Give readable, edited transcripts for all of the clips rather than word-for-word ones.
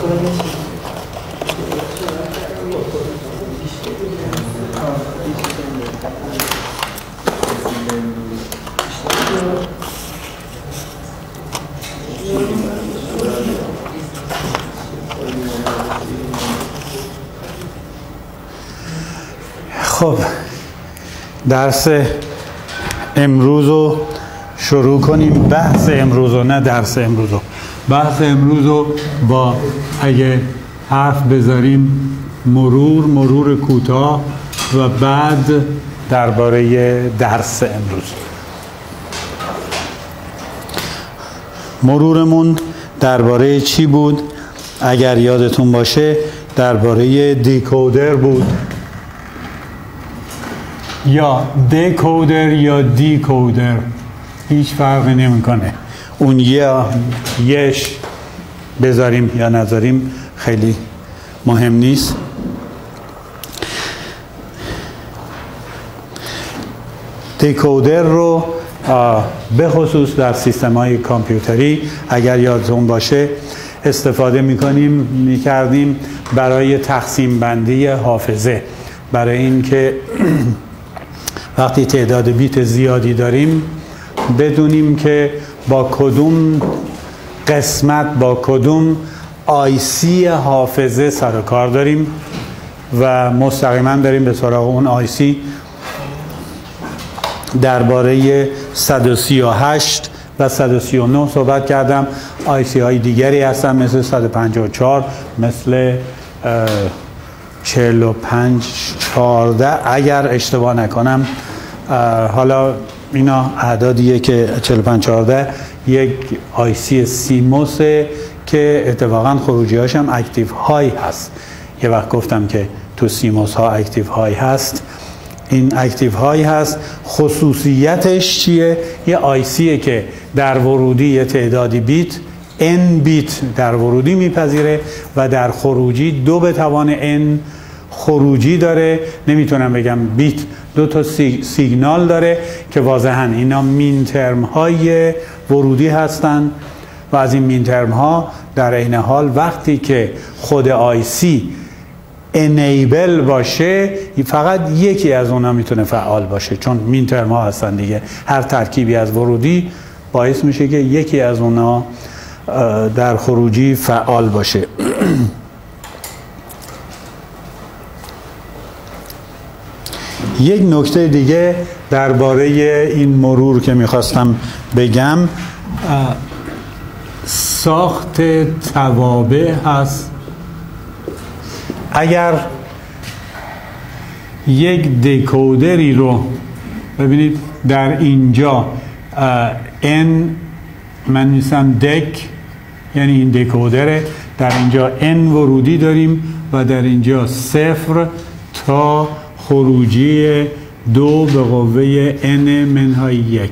خب درس امروز رو شروع کنیم. بحث امروز رو، نه درس امروز رو، بحث امروز رو با اگه حرف بذاریم مرور کوتاه و بعد درباره درس امروز. مرورمون درباره چی بود؟ اگر یادتون باشه درباره دیکودر بود، یا دکودر یا دیکودر، هیچ فرقی نمیکنه. اون یهش بذاریم یا نذاریم خیلی مهم نیست. دیکودر رو به خصوص در سیستم‌های کامپیوتری اگر یادتون باشه استفاده میکردیم برای تقسیم بندی حافظه، برای اینکه وقتی تعداد بیت زیادی داریم بدونیم که با کدوم قسمت، با کدوم آیسی حافظه سر و کار داریم و مستقیما داریم به سراغ اون آیسی. درباره 138 و 139 صحبت کردم. آیسی های دیگری هستن مثل 154، مثل 4514 اگر اشتباه نکنم. حالا اینا اعدادیه که 4514 یک آیسی سیموسه که اتفاقا خروجی هاش هم اکتیو های هست. یه وقت گفتم که تو سیموس ها اکتیو های هست. این اکتیو های هست. خصوصیتش چیه؟ یه آیسیه که در ورودی یه تعدادی بیت n بیت در ورودی میپذیره و در خروجی 2 به توان n خروجی داره. نمیتونم بگم بیت 2 تا سیگنال داره که واضحاً اینا مین ترم های ورودی هستن و از این مین ترم ها در عین حال وقتی که خود آیسی انیبل باشه فقط یکی از اونها میتونه فعال باشه، چون مین ترم ها هستن دیگه. هر ترکیبی از ورودی باعث میشه که یکی از اونها در خروجی فعال باشه. یک نکته دیگه درباره این مرور که میخواستم بگم، ساخت توابع هست. اگر یک دکودری رو ببینید در اینجا n من نیستم دک، یعنی این دکودره، در اینجا n ورودی داریم و در اینجا 0 تا خروجی 2 به قوه n منهای 1.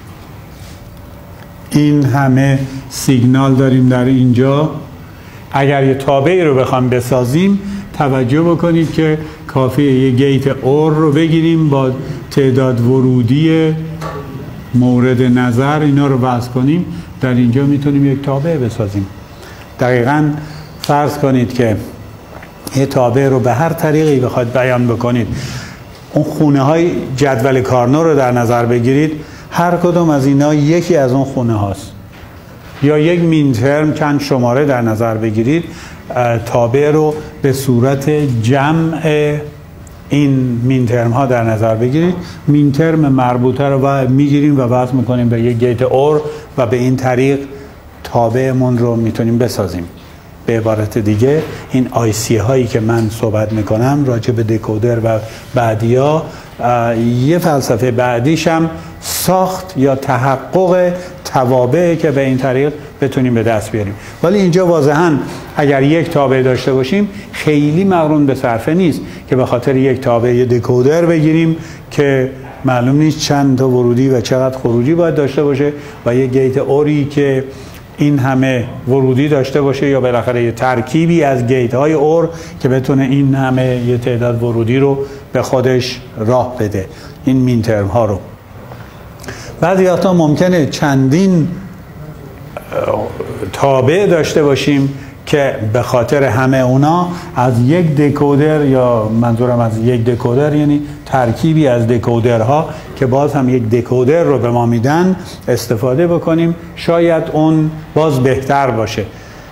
این همه سیگنال داریم در اینجا. اگر یه تابعی رو بخوام بسازیم توجه بکنید که کافیه یه گیت اور رو بگیریم با تعداد ورودی مورد نظر، اینا رو وضع کنیم، در اینجا میتونیم یک تابع بسازیم. دقیقاً فرض کنید که یه تابع رو به هر طریقی بخواید بیان بکنید، اون خونه های جدول کارنو رو در نظر بگیرید، هر کدوم از اینا یکی از اون خونه هاست. یا یک مین ترم چند شماره در نظر بگیرید، تابع رو به صورت جمع این مین ترم ها در نظر بگیرید. مین ترم مربوطه رو میگیریم و وصل میکنیم به یک گیت اور و به این طریق تابعمون رو میتونیم بسازیم. به عبارت دیگه این آیسی هایی که من صحبت میکنم راجع به دکودر و بعدیا، یه فلسفه بعدیش هم ساخت یا تحقق توابعه که به این طریق بتونیم به دست بیاریم. ولی اینجا واضحاً اگر یک تابع داشته باشیم خیلی مقرون به صرفه نیست که به خاطر یک تابع دکودر بگیریم که معلوم نیست چند تا ورودی و چقدر خروجی باید داشته باشه و یک گیت اوری که این همه ورودی داشته باشه، یا بالاخره یه ترکیبی از گیت های اور که بتونه این همه یه تعداد ورودی رو به خودش راه بده، این مین ترم ها رو. بعضی وقتا ممکنه چندین تابع داشته باشیم که به خاطر همه اونا از یک دکودر، یا منظورم از یک دکودر یعنی ترکیبی از دکودرها که باز هم یک دکودر رو به ما میدن استفاده بکنیم. شاید اون باز بهتر باشه،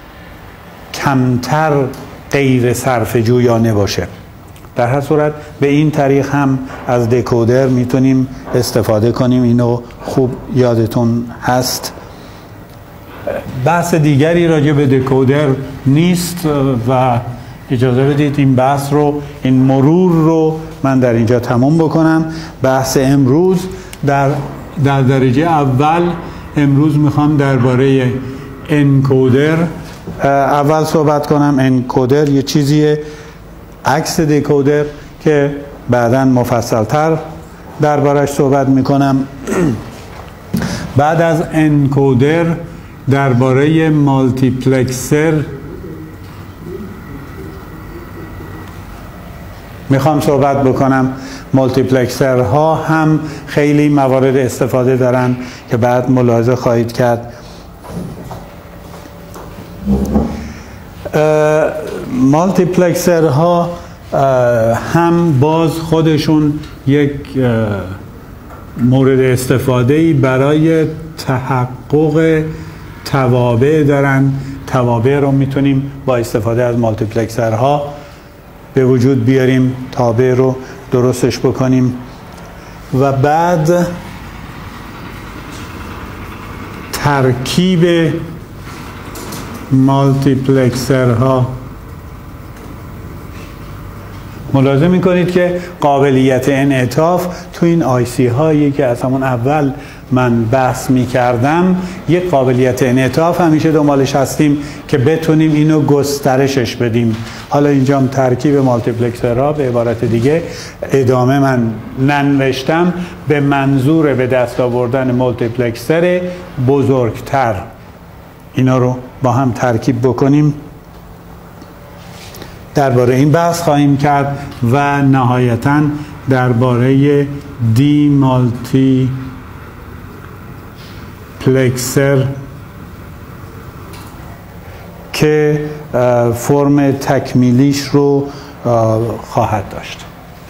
کمتر غیر صرف جویانه باشه. در هر صورت به این طریق هم از دکودر میتونیم استفاده کنیم. اینو خوب یادتون هست. بحث دیگری راجع به دکودر نیست و اجازه بدید این بحث رو، این مرور رو من در اینجا تموم بکنم. بحث امروز در درجه اول امروز میخوام درباره انکودر اول صحبت کنم. انکودر یه چیزیه عکس دکودر که بعداً مفصل‌تر دربارش صحبت میکنم. بعد از انکودر درباره مالتیپلکسر میخوام صحبت بکنم. مالتیپلکسرها هم خیلی موارد استفاده دارن که بعد ملاحظه خواهید کرد. مالتیپلکسرها هم باز خودشون یک مورد استفاده‌ای برای تحقق توابع دارن. توابع رو میتونیم با استفاده از مالتیپلکسرها به وجود بیاریم، تابع رو درستش بکنیم. و بعد ترکیب مالتیپلکسرها ملاحظه میکنید که قابلیت انعطاف تو این آیسی هایی که از همون اول من بحث میکردم یک قابلیت انعطاف همیشه دنبالش هستیم که بتونیم اینو گسترشش بدیم. حالا اینجا هم ترکیب مالتیپلکسرها به عبارت دیگه ادامه من ننوشتم به منظور به دست آوردن مالتیپلکسر بزرگتر. اینا رو با هم ترکیب بکنیم. درباره این بحث خواهیم کرد و نهایتاً درباره دی مالتی پلکسر که فرم تکمیلیش رو خواهد داشت.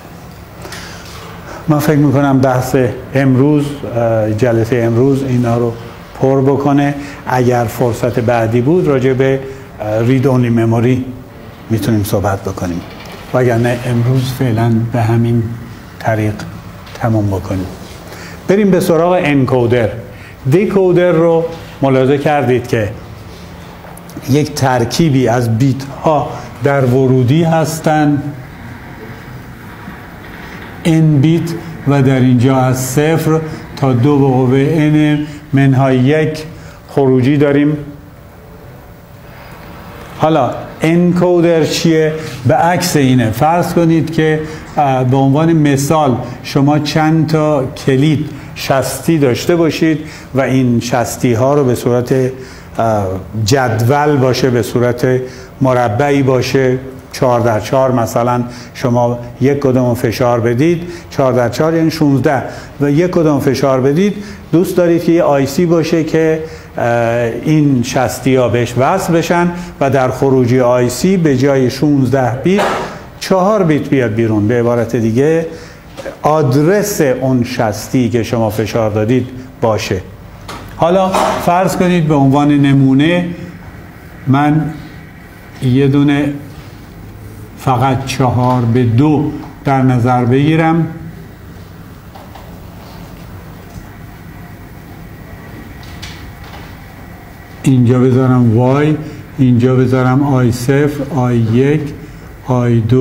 من فکر میکنم بحث امروز، جلسه امروز اینا رو پر بکنه. اگر فرصت بعدی بود راجع به رید اونلی مموری میتونیم صحبت بکنیم، وگرنه امروز فعلا به همین طریق تموم بکنیم. بریم به سراغ انکودر. دیکودر رو ملاحظه کردید که یک ترکیبی از بیت ها در ورودی هستند، n بیت، و در اینجا از 0 تا 2 به قوه n منهای 1 خروجی داریم. حالا انکودر چیه؟ به عکس اینه. فرض کنید که به عنوان مثال شما چند تا کلید شستی داشته باشید و این شستی ها رو به صورت جدول باشه، به صورت مربعی باشه، 4x4 مثلا شما یک کدوم فشار بدید، 4x4 یعنی 16 و یک کدوم فشار بدید. دوست دارید که یه آیسی باشه که این شستی ها بهش وصل بشن و در خروجی آیسی به جای 16 بیت 4 بیت بیاد بیرون. به عبارت دیگه آدرس اون شستی که شما فشار دادید باشه. حالا فرض کنید به عنوان نمونه من یه دونه فقط 4 به 2 در نظر بگیرم. اینجا بذارم y، اینجا بذارم i0 i1 i2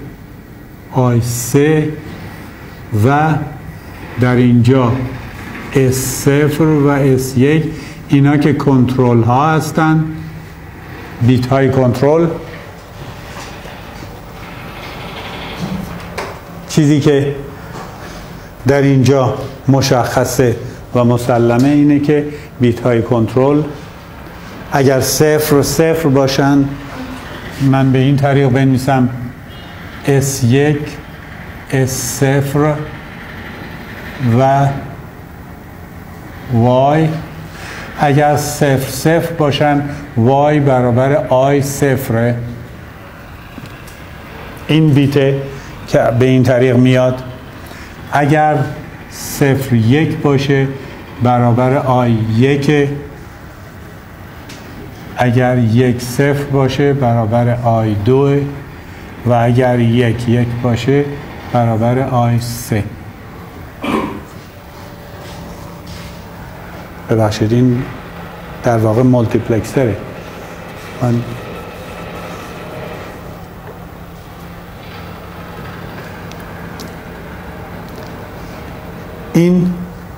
i3 و در اینجا S0 و S1. اینا که کنترل ها هستن، بیت های کنترل. چیزی که در اینجا مشخصه و مسلمه اینه که بیت های کنترل اگر 0 0 باشن من به این طریق بنویسم S1 S0 و Y. اگر 0 0 باشن y برابر آی صفره. این بیته که به این طریق میاد. اگر 0 1 باشه برابر آی 1. اگر 1 0 باشه برابر آی 2 و اگر 1 1 باشه برابر آی 3. ببخشید این در واقع مولتیپلکسره. من این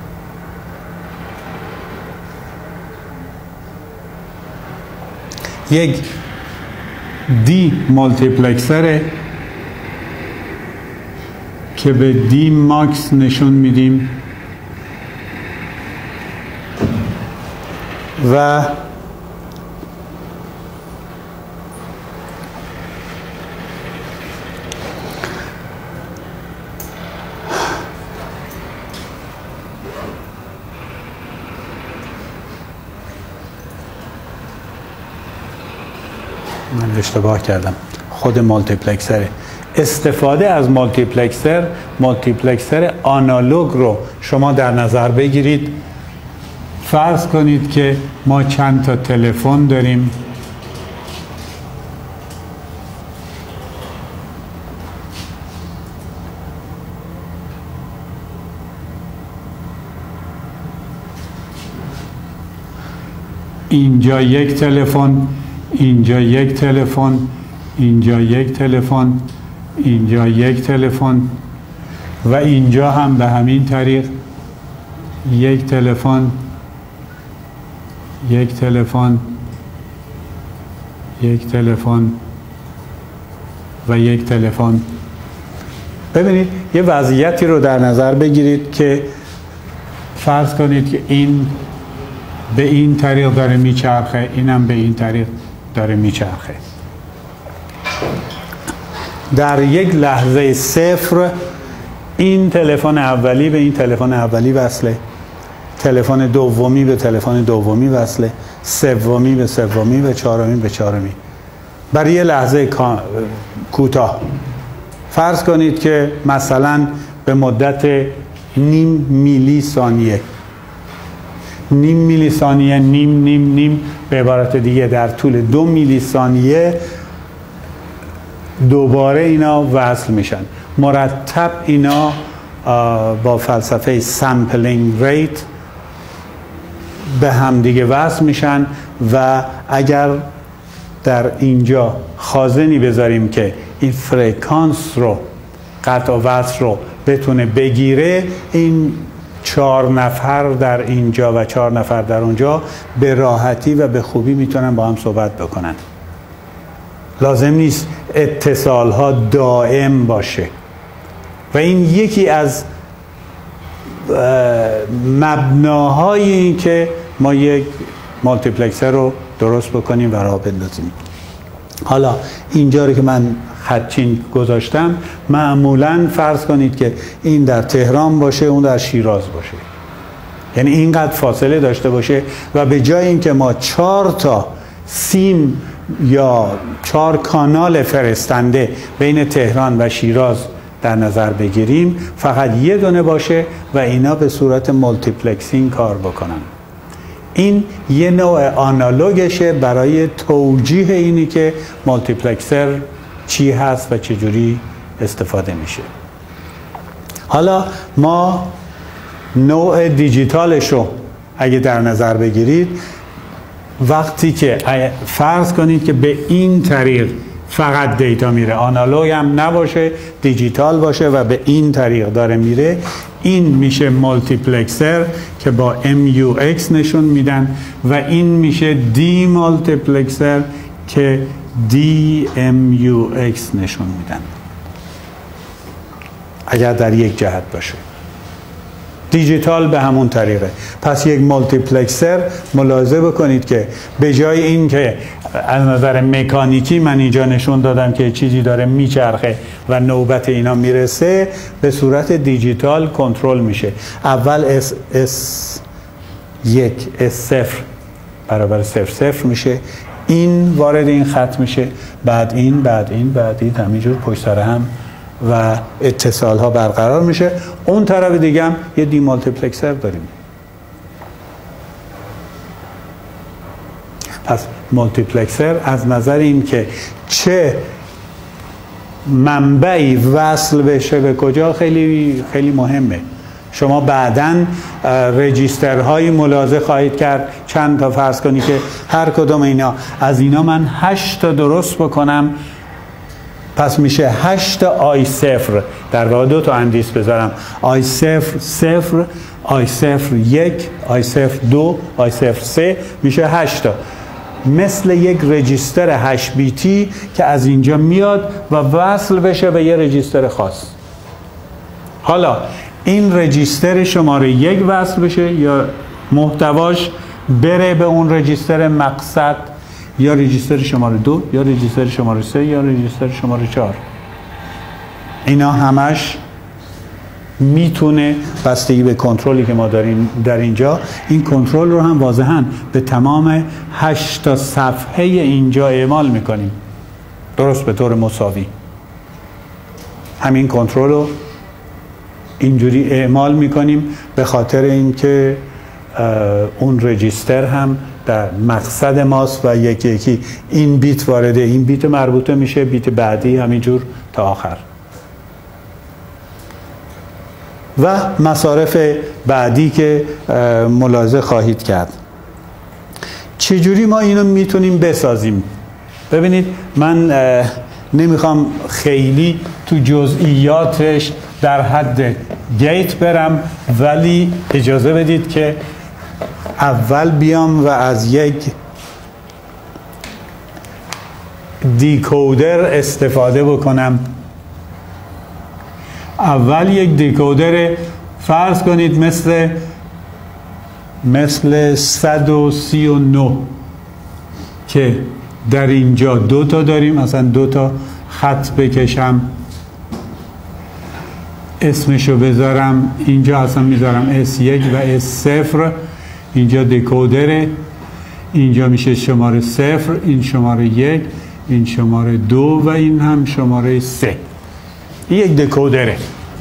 یک دی مولتیپلکسره که به دی ماکس نشون میدیم و من اشتباه کردم، خود مولتیپلکسره. استفاده از مولتیپلکسر آنالوگ رو شما در نظر بگیرید. فرض کنید که ما چند تا تلفن داریم. اینجا یک تلفن، اینجا یک تلفن، اینجا یک تلفن، اینجا یک تلفن و اینجا هم به همین طریق یک تلفن، یک تلفن، یک تلفن و یک تلفن. ببینید یه وضعیتی رو در نظر بگیرید که فرض کنید که این به این طریق داره میچرخه، اینم به این طریق داره میچرخه. در یک لحظه صفر این تلفن اولی به این تلفن اولی وصله، تلفن دومی به تلفن دومی وصله، سومی به سومی و چهارمی به چهارمی. برای یه لحظه کوتاه فرض کنید که مثلا به مدت نیم میلی ثانیه، نیم میلی ثانیه، نیم به عبارت دیگه در طول 2 میلی ثانیه دوباره اینا وصل میشن. مرتب اینا با فلسفه سامپلینگ ریت به هم دیگه وصل میشن و اگر در اینجا خازنی بذاریم که این فرکانس رو، قطع و وصل رو بتونه بگیره، این 4 نفر در اینجا و 4 نفر در اونجا به راحتی و به خوبی میتونن با هم صحبت بکنن. لازم نیست اتصال ها دائم باشه و این یکی از مبناهای این که ما یک مالتیپلکسر رو درست بکنیم و راه بندازیم. حالا اینجا رو که من خطچین گذاشتم، معمولا فرض کنید که این در تهران باشه، اون در شیراز باشه، یعنی اینقدر فاصله داشته باشه و به جای اینکه ما 4 تا سیم یا 4 کانال فرستنده بین تهران و شیراز در نظر بگیریم، فقط یه دونه باشه و اینا به صورت مولتیپلکسینگ کار بکنن. این یه نوع آنالوگشه برای توجیه اینی که مولتیپلکسر چی هست و چجوری استفاده میشه. حالا ما نوع دیجیتالش رو اگه در نظر بگیرید، وقتی که فرض کنید که به این طریق فقط دیتا میره، آنالوگ هم نباشه، دیجیتال باشه و به این طریق داره میره، این میشه مولتیپلکسر که با MUX نشون میدن و این میشه دی مولتیپلکسر که DMUX نشون میدن اگر در یک جهت باشه. دیجیتال به همون طریقه. پس یک مولتیپلکسر ملاحظه بکنید که به جای این که از نظر مکانیکی من اینجا نشون دادم که چیزی داره میچرخه و نوبت اینا میرسه، به صورت دیجیتال کنترل میشه. اول S1 S0 برابر 0 میشه، این وارد این خط میشه، بعد این، بعد این، بعد این، همینجور پشت سر هم و اتصال ها برقرار میشه. اون طرف دیگه هم یه دی مالتیپلکسر داریم. پس مالتیپلکسر از نظر این که چه منبعی وصل بشه به کجا خیلی خیلی مهمه. شما بعداً رجیسترهایی ملاحظه خواهید کرد، چند تا فرض کنی که هر کدوم اینا از اینا من 8 تا درست بکنم، پس میشه 8 تا آی صفر، در واقع 2 تا اندیس بذارم، آی صفر صفر، آی صفر 1، آی صفر 2، آی صفر 3، میشه 8 تا، مثل یک رجیستر 8 بیتی که از اینجا میاد و وصل بشه به یه رجیستر خاص. حالا این رجیستر شماره 1 وصل بشه یا محتواش بره به اون رجیستر مقصد، یا رجیستر شماره 2، یا رجیستر شماره 3، یا رجیستر شماره 4. اینا همش میتونه بستگی به کنترلی که ما داریم در اینجا، این کنترل رو هم واضحاً به تمام 8 تا صفحه اینجا اعمال میکنیم، درست به طور مساوی. همین کنترل رو اینجوری اعمال میکنیم به خاطر اینکه اون رجیستر هم در مقصد ماست و یکی یکی این بیت وارد این بیت مربوطه میشه، بیت بعدی همینجور تا آخر. و مصارف بعدی که ملاحظه خواهید کرد. چجوری ما اینو میتونیم بسازیم؟ ببینید من نمیخوام خیلی تو جزئیاتش در حد گیت برم، ولی اجازه بدید که اول بیام و از یک دیکودر استفاده بکنم. اول یک دیکودر فرض کنید مثل 139 که در اینجا 2 تا داریم، مثلا 2 تا خط بکشم، اسمشو بذارم اینجا، اصلا میذارم S1 و S0، اینجا دیکودره، اینجا میشه شماره 0، این شماره 1، این شماره 2 و این هم شماره 3. این یک دیکودره.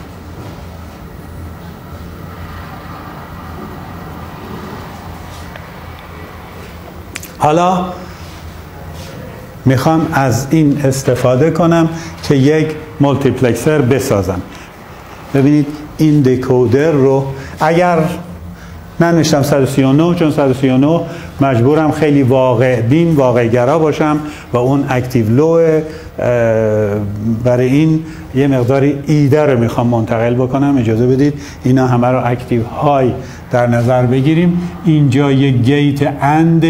حالا میخوام از این استفاده کنم که یک مالتیپلکسر بسازم. ببینید این دیکودر رو اگر ننوشتم 139، چون 139 مجبورم خیلی واقع بین، واقع گرا باشم و اون اکتیو لو، برای این یه مقداری ایده رو میخوام منتقل بکنم. اجازه بدید اینا همه رو اکتیو های در نظر بگیریم. اینجا یه گیت اند،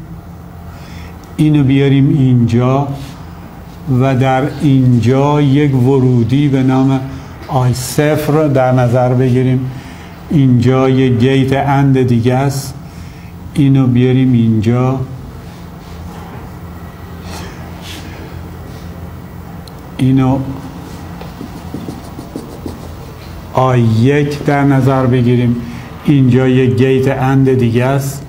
اینو بیاریم اینجا و در اینجا یک ورودی به نام آی صفر در نظر بگیریم. اینجا یه گیت اند دیگه است، اینو بیاریم اینجا. اینو آی 1 در نظر بگیریم. اینجا یه گیت اند دیگه است.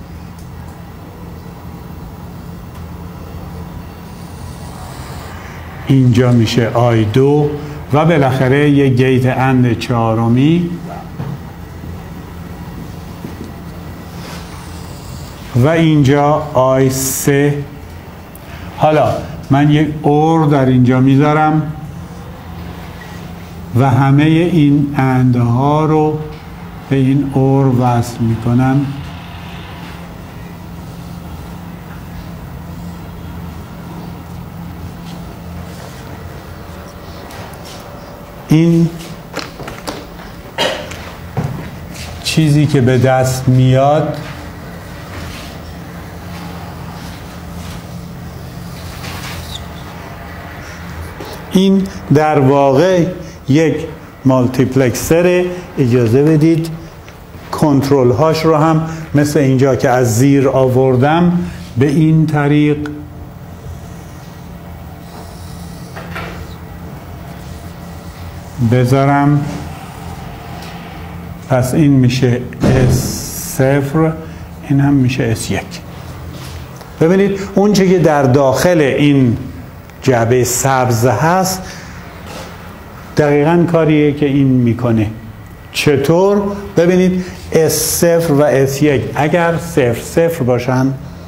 اینجا میشه آی 2 و بالاخره یه گیت اند چهارمی و اینجا آی 3. حالا من یک اور در اینجا میذارم و همه این اندها رو به این اور وصل میکنم. این چیزی که به دست میاد این در واقع یک مالتیپلکسر. اجازه بدید کنترل هاش رو هم مثل اینجا که از زیر آوردم به این طریق بذارم. پس این میشه S0، این هم میشه S1. ببینید اون چه که در داخل این جعبه سبز هست دقیقاً کاریه که این میکنه. چطور؟ ببینید S0 و S1 اگر 0 باشن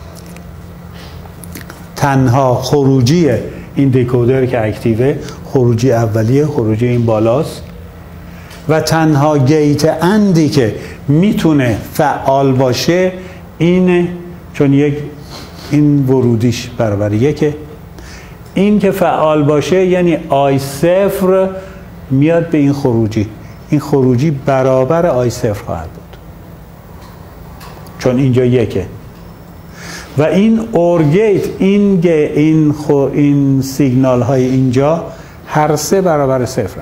تنها خروجی این دکودر که اکتیوه خروجی اولیه، خروجی این بالاست و تنها گیت اندی که میتونه فعال باشه اینه، چون این ورودیش برابر یکه. این که فعال باشه یعنی I0 میاد به این خروجی، این خروجی برابر I0 خواهد بود چون اینجا یکه و این اور گیت این سیگنال های اینجا هر سه برابر صفرن.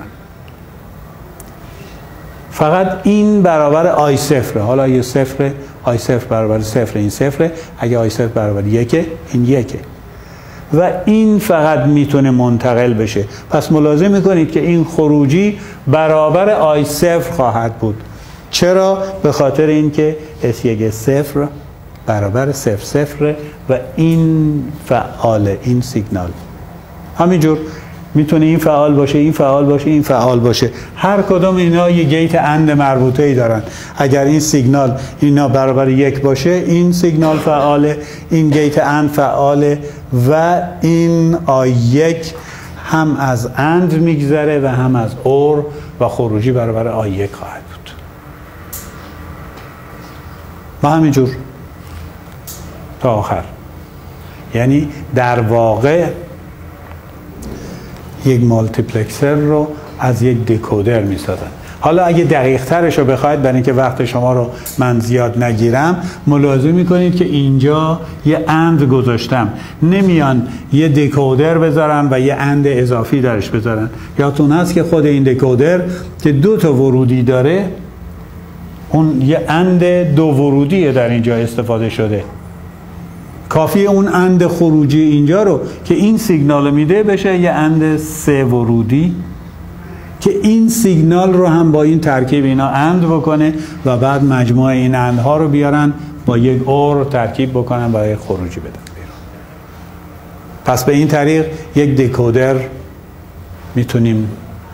فقط این برابر I0. حالا یه صفر، I0 برابر صفر، این صفره. اگه I0 برابر یکه این یکه و این فقط میتونه منتقل بشه. پس ملاحظه میکنید که این خروجی برابر I0 خواهد بود. چرا؟ به خاطر اینکه S1 صفر برابر 0 و این فعال، این سیگنال. همینجور میتونه این فعال باشه، این فعال باشه، این فعال باشه. هر کدوم اینا یه گیت اند مربوطه ای دارن. اگر این سیگنال اینا برابر یک باشه این سیگنال فعاله، این گیت اند فعاله و این I1 هم از اند میگذره و هم از اور و خروجی برابر I1 خواهد بود. و همینجور تا آخر. یعنی در واقع یک مالتیپلکسر رو از یک دکودر می سازن. حالا اگه دقیق ترش رو بخواید برای اینکه وقت شما رو من زیاد نگیرم، ملاحظه میکنید که اینجا یه اند گذاشتم. نمیان یه دکودر بذارن و یه اند اضافی درش بذارن. یادتون هست که خود این دکودر که 2 تا ورودی داره، اون یه اند 2 ورودیه در اینجا استفاده شده. کافیه اون اند خروجی اینجا رو که این سیگنال میده بشه یه اند 3 ورودی که این سیگنال رو هم با این ترکیب اینا اند بکنه و بعد مجموع این اندها رو بیارن با یک اور ترکیب بکنن و یک خروجی بدن بیرون. پس به این طریق یک دکودر میتونیم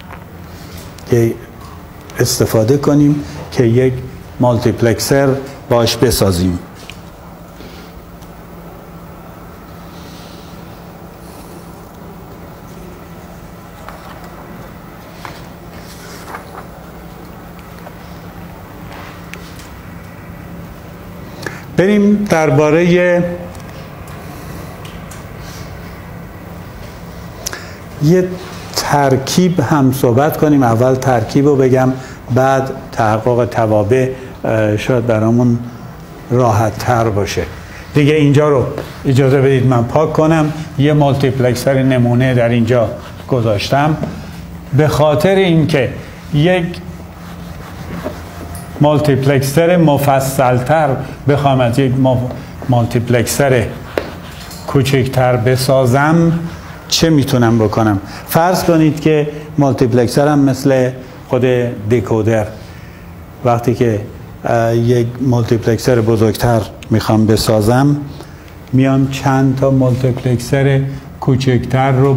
استفاده کنیم که یک مالتیپلکسر باش بسازیم. بریم درباره یه ترکیب هم صحبت کنیم. اول ترکیب رو بگم، بعد تحقق توابع شاید برامون راحت تر باشه. دیگه اینجا رو اجازه بدید من پاک کنم. یه مالتیپلکسر نمونه در اینجا گذاشتم به خاطر اینکه یک مالتیپلکسر مفصلتر بخوام از یک مالتیپلکسر کوچکتر بسازم چه میتونم بکنم. فرض کنید که مالتیپلکسرم مثل خود دکودر، وقتی که یک مالتیپلکسر بزرگتر میخوام بسازم میام چند تا مالتیپلکسر کوچکتر رو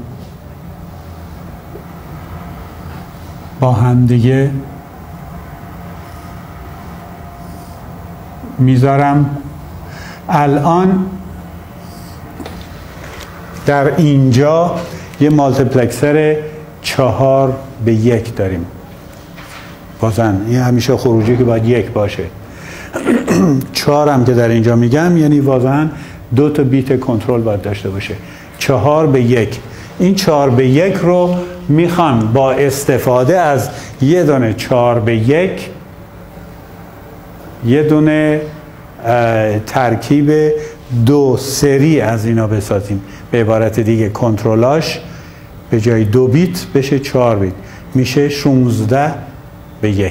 با هم دیگه میذارم. الان در اینجا یه مالتیپلکسر 4:1 داریم. بازن این همیشه خروجی که باید 1 باشه. 4 هم که در اینجا میگم یعنی بازن 2 تا بیت کنترل باید داشته باشه. 4:1. این 4:1 رو میخوام با استفاده از یه دونه 4:1 یه دونه ترکیب 2 سری از اینا بسازیم. به عبارت دیگه کنترلاش به جای 2 بیت بشه 4 بیت، میشه 16:1.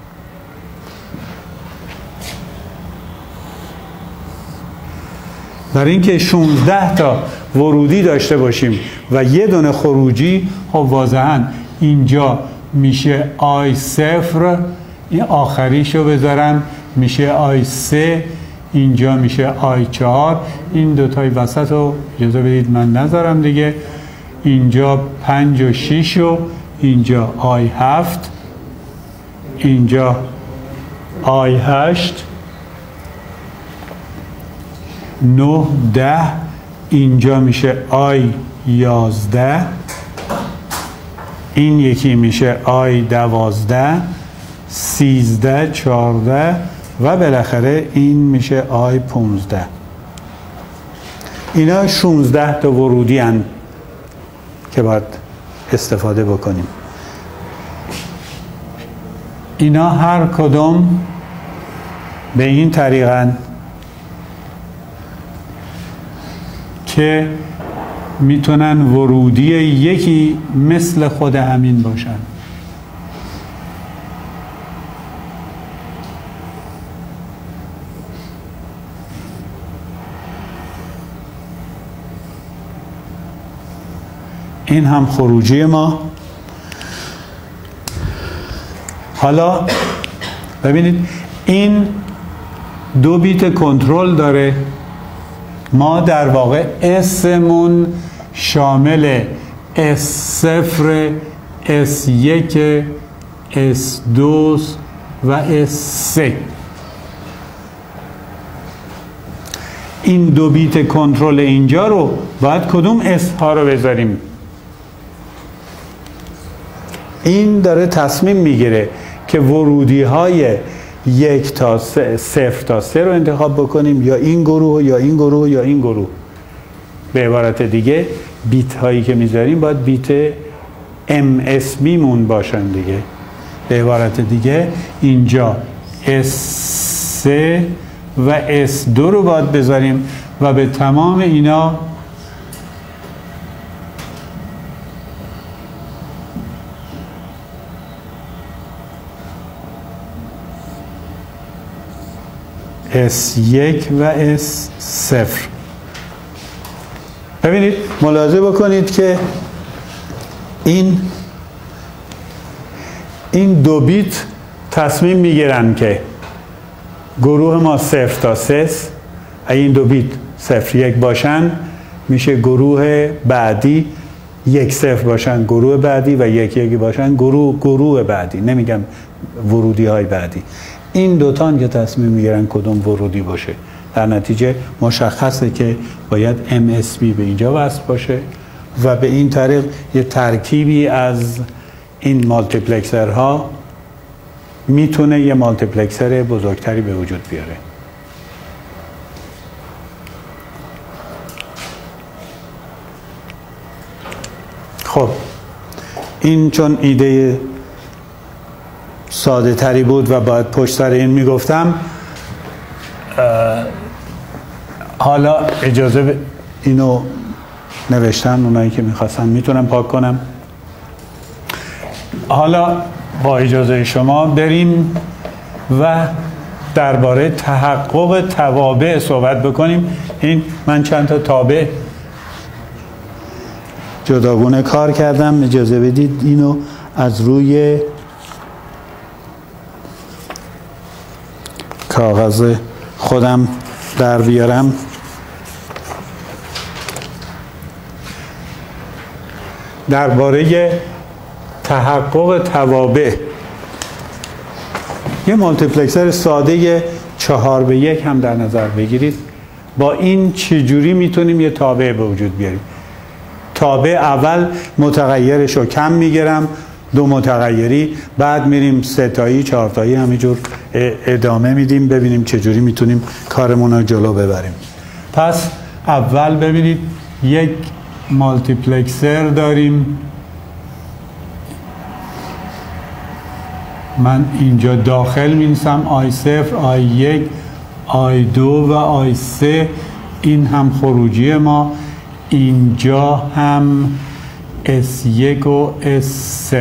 برای اینکه 16 تا ورودی داشته باشیم و یه دونه خروجی، خب واضحا اینجا میشه I0، این آخریشو بذارم میشه I3، اینجا میشه آی 4. این دوتای وسط رو اجازه بدید من نذارم دیگه. اینجا 5 و 6 و اینجا آی 7، اینجا آی 8، 9 10، اینجا میشه آی 11، این یکی میشه آی 12، 13، 14 و بالاخره این میشه آی 15. اینا 16 تا ورودی هن که باید استفاده بکنیم. اینا هر کدوم به این طریقن که میتونن ورودی یکی مثل خود همین باشن. این هم خروجی ما. حالا ببینید این 2 بیت کنترل داره. ما در واقع اسمون شامل S0 S1 S2 و S3. این 2 بیت کنترل اینجا رو باید کدوم S ها رو بذاریم؟ این داره تصمیم میگیره که ورودی های 1 تا 0 تا 3 رو انتخاب بکنیم، یا این گروه یا این گروه یا این گروه. به عبارت دیگه بیت هایی که میذاریم باید بیت MSB مون باشن دیگه. به عبارت دیگه اینجا S3 و S2 رو باید بذاریم و به تمام اینا S1 و S0. ببینید ملاحظه بکنید که این 2 بیت تصمیم میگیرن که گروه ما 0 تا 3 است. اگه این 2 بیت 0 1 باشن میشه گروه بعدی، 1 0 باشن گروه بعدی و 1 1 باشن گروه بعدی. نمیگم ورودی های بعدی. این دوتان که تصمیم میگیرن کدوم ورودی باشه. در نتیجه مشخصه که باید MSB به اینجا وصل باشه و به این طریق یه ترکیبی از این مالتیپلکسرها میتونه یه مالتیپلکسر بزرگتری به وجود بیاره. خب این چون ایده ساده تری بود و باید پشت سر این میگفتم، حالا اجازه اینو نوشتم، اونایی که میخواستن میتونم پاک کنم. حالا با اجازه شما بریم و درباره تحقق توابع صحبت بکنیم. این من چند تا تابع جداگونه کار کردم. اجازه بدید اینو از روی کاغذ خودم در بیارم. درباره تحقق توابع یه مالتیپلکسر ساده 4:1 هم در نظر بگیرید. با این چجوری میتونیم یه تابع به وجود بیاریم؟ تابع اول متغیرش رو کم میگیرم، 2 متغیری، بعد میریم 3 تایی 4 تایی همینجور ادامه میدیم ببینیم چجوری میتونیم کارمون رو جلو ببریم. پس اول ببینید یک مالتیپلکسر داریم. من اینجا داخل مینویسم I0 I1 I2 و I3. این هم خروجی ما. اینجا هم S1 و S0.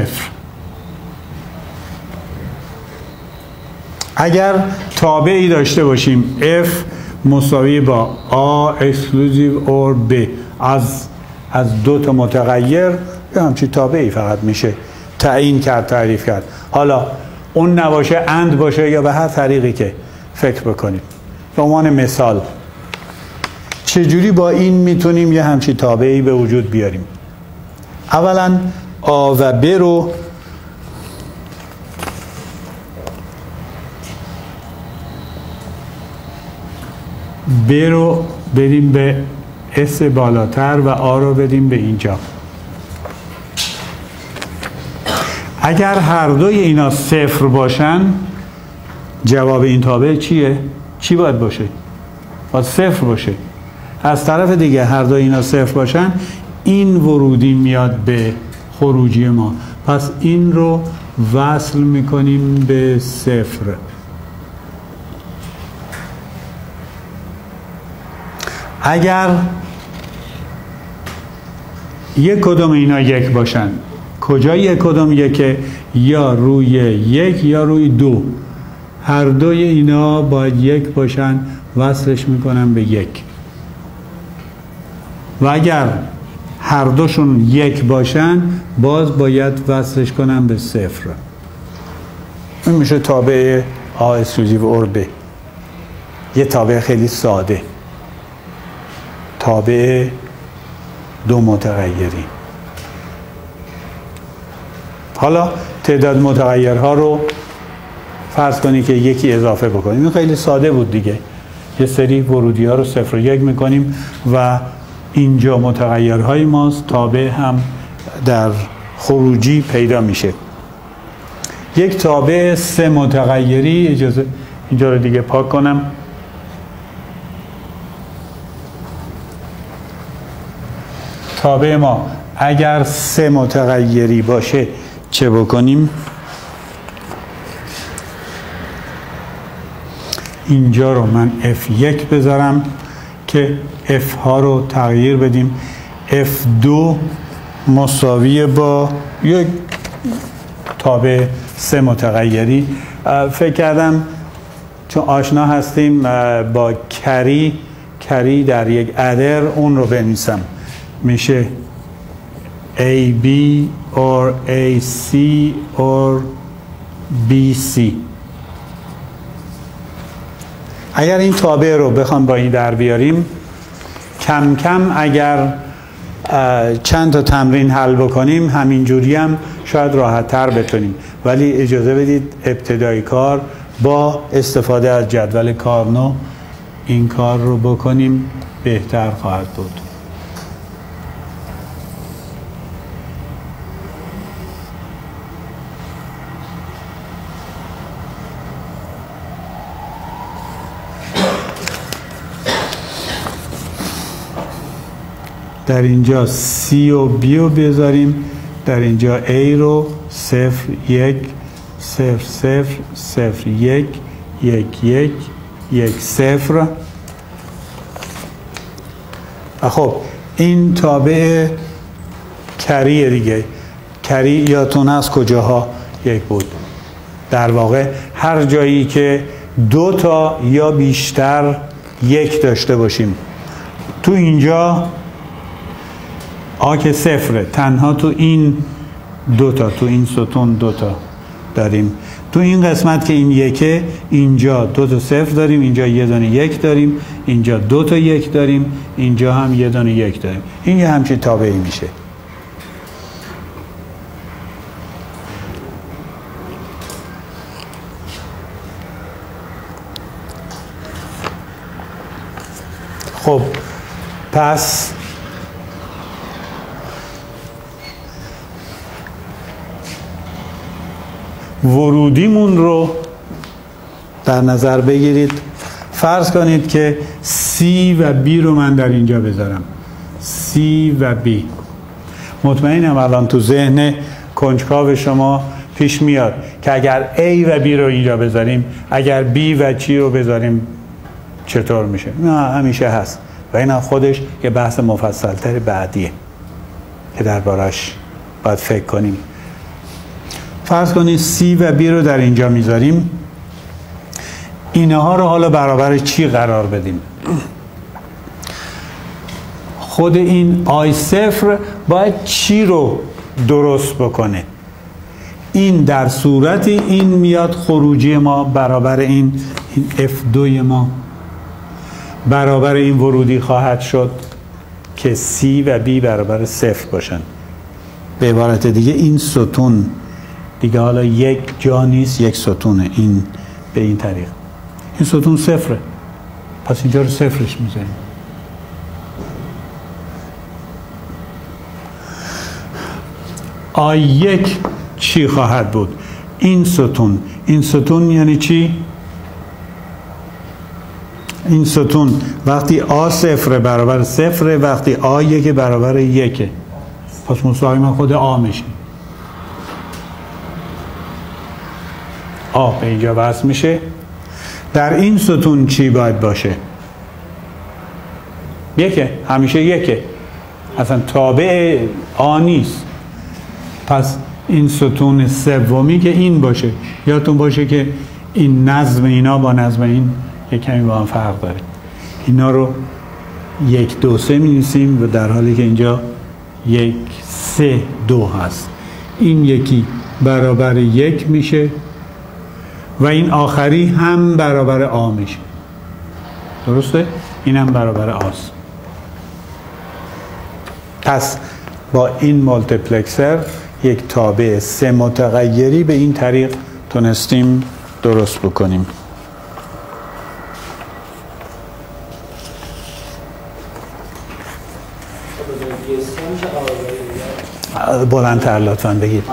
اگر تابعی داشته باشیم F مساوی با A exclusive or B از 2 تا متغیر، یه همچین تابعی فقط میشه تعیین کرد، تعریف کرد. حالا اون نباشه اند باشه یا به هر طریقی که فکر بکنید. به عنوان مثال چجوری با این میتونیم یه همچین تابعی به وجود بیاریم؟ اولا آ و ب رو بدیم به اس بالاتر و آ رو بدیم به اینجا. اگر هر دوی اینا صفر باشن جواب این تابع چیه؟ چی باید باشه؟ باید صفر باشه. از طرف دیگه هر دوی اینا صفر باشن این ورودی میاد به خروجی ما، پس این رو وصل میکنیم به صفر. اگر یک کدوم اینا یک باشن، کجا یک کدوم یکه؟ یا روی یک یا روی دو، هر دوی اینا باید یک باشن، وصلش میکنم به یک. و اگر هر دوشون یک باشن باز باید وصلش کنم به صفر. این میشه تابع آ اکسکلوزیو اور ب، یه تابع خیلی ساده، تابع دو متغیری. حالا تعداد متغیرها رو فرض کنی که یکی اضافه بکنیم. این خیلی ساده بود دیگه، یه سری ورودی ها رو 0 و 1 میکنیم و اینجا متغیرهای ماست، تابع هم در خروجی پیدا میشه. یک تابع 3 متغیری، اجازه اینجا رو دیگه پاک کنم. تابع ما اگر 3 متغیری باشه چه بکنیم؟ اینجا رو من F1 بذارم که F ها رو تغییر بدیم. F2 مساوی با یک تابع 3 متغیری. فکر کردم چون آشنا هستیم با کری در یک ادر اون رو بنویسم، میشه AB or AC or BC. اگر این تابع رو بخوام با این در بیاریم، کم کم اگر چند تا تمرین حل بکنیم همینجوری هم شاید راحت تر بتونیم، ولی اجازه بدید ابتدای کار با استفاده از جدول کارنو این کار رو بکنیم، بهتر خواهد بود. در اینجا C و B رو بذاریم، در اینجا A رو 0 1 0 0 0 1 1 1 1 0. خب این تابع کریه دیگه. کری یادتون هست کجاها یک بود؟ در واقع هر جایی که 2 تا یا بیشتر یک داشته باشیم. تو اینجا آ که صفره، تنها تو این 2 تا، تو این ستون 2 تا داریم. تو این قسمت که این یکه، اینجا 2 تا صفر داریم، اینجا یه دونه یک داریم، اینجا 2 تا یک داریم، اینجا هم یه دونه یک داریم. این یه همچین تابعی میشه. خب پس ورودیمون رو در نظر بگیرید. فرض کنید که C و B رو من در اینجا بذارم، C و B. مطمئنم الان تو ذهن کنجکاو شما پیش میاد که اگر A و B رو اینجا بذاریم، اگر B و C رو بذاریم چطور میشه؟ نه، همیشه هست و این خودش یه بحث مفصلتر بعدیه که دربارش باید فکر کنیم. فرض کنید C و B رو در اینجا میذاریم، اینها رو حالا برابر چی قرار بدیم؟ خود این I0 باید چی رو درست بکنه؟ این در صورتی این میاد خروجی ما برابر این F2 ما برابر این ورودی خواهد شد که C و B برابر 0 باشن. به عبارت دیگه این ستون دیگه حالا یک جا نیست، یک ستونه. این به این طریق این ستون 0، پس اینجا رو 0ش میزنیم. I1 چی خواهد بود؟ این ستون. این ستون یعنی چی؟ این ستون وقتی A0 برابر 0، وقتی A1 برابر 1، پس مساوی خود A میشه. A به اینجا وصل میشه. در این ستون چی باید باشه؟ یکه، همیشه یکه، اصلا تابع A نیست. پس این ستون سومی که این باشه. یادتون باشه که این نظم اینا با نظم این یک کمی با هم فرق داره. اینا رو 1 2 3 می نویسیم و در حالی که اینجا 1 3 2 هست. این یکی برابر 1 میشه و این آخری هم برابر A میشه. درسته؟ این هم برابر A است. پس با این مولتیپلکسر یک تابع 3 متغیری به این طریق تونستیم درست بکنیم. بلندتر لطفاً بگید.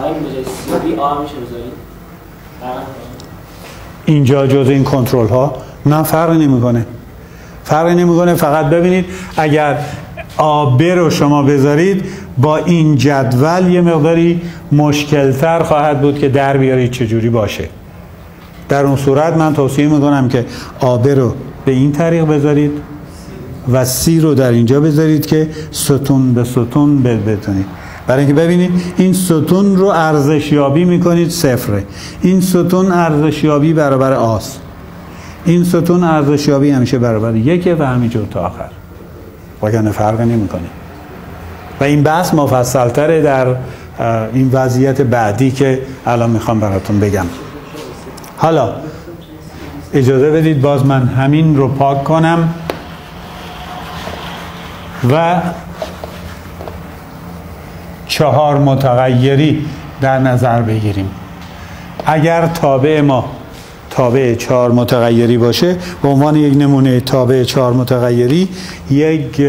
اینجا جز این کنترل ها نه فرقی نمیکنه. فرقی نمیکنه. فقط ببینید اگر AB رو شما بذارید با این جدول یه مقداری مشکلتر خواهد بود که در بیارید چجوری باشه. در اون صورت من توصیه میکنم که AB رو به این طریق بذارید و C رو در اینجا بذارید که ستون به ستون بتونید. برای اینکه ببینید این ستون رو ارزشیابی میکنید 0. این ستون ارزشیابی برابر آست. این ستون ارزشیابی همیشه برابر 1 و همینجور تا آخر. وگرنه فرق نمیکنه. و این بحث مفصل‌تره در این وضعیت بعدی که الان میخوام براتون بگم. حالا اجازه بدید باز من همین رو پاک کنم و 4 متغیری در نظر بگیریم. اگر تابع ما تابع 4 متغیری باشه، به عنوان یک نمونه تابع 4 متغیری یک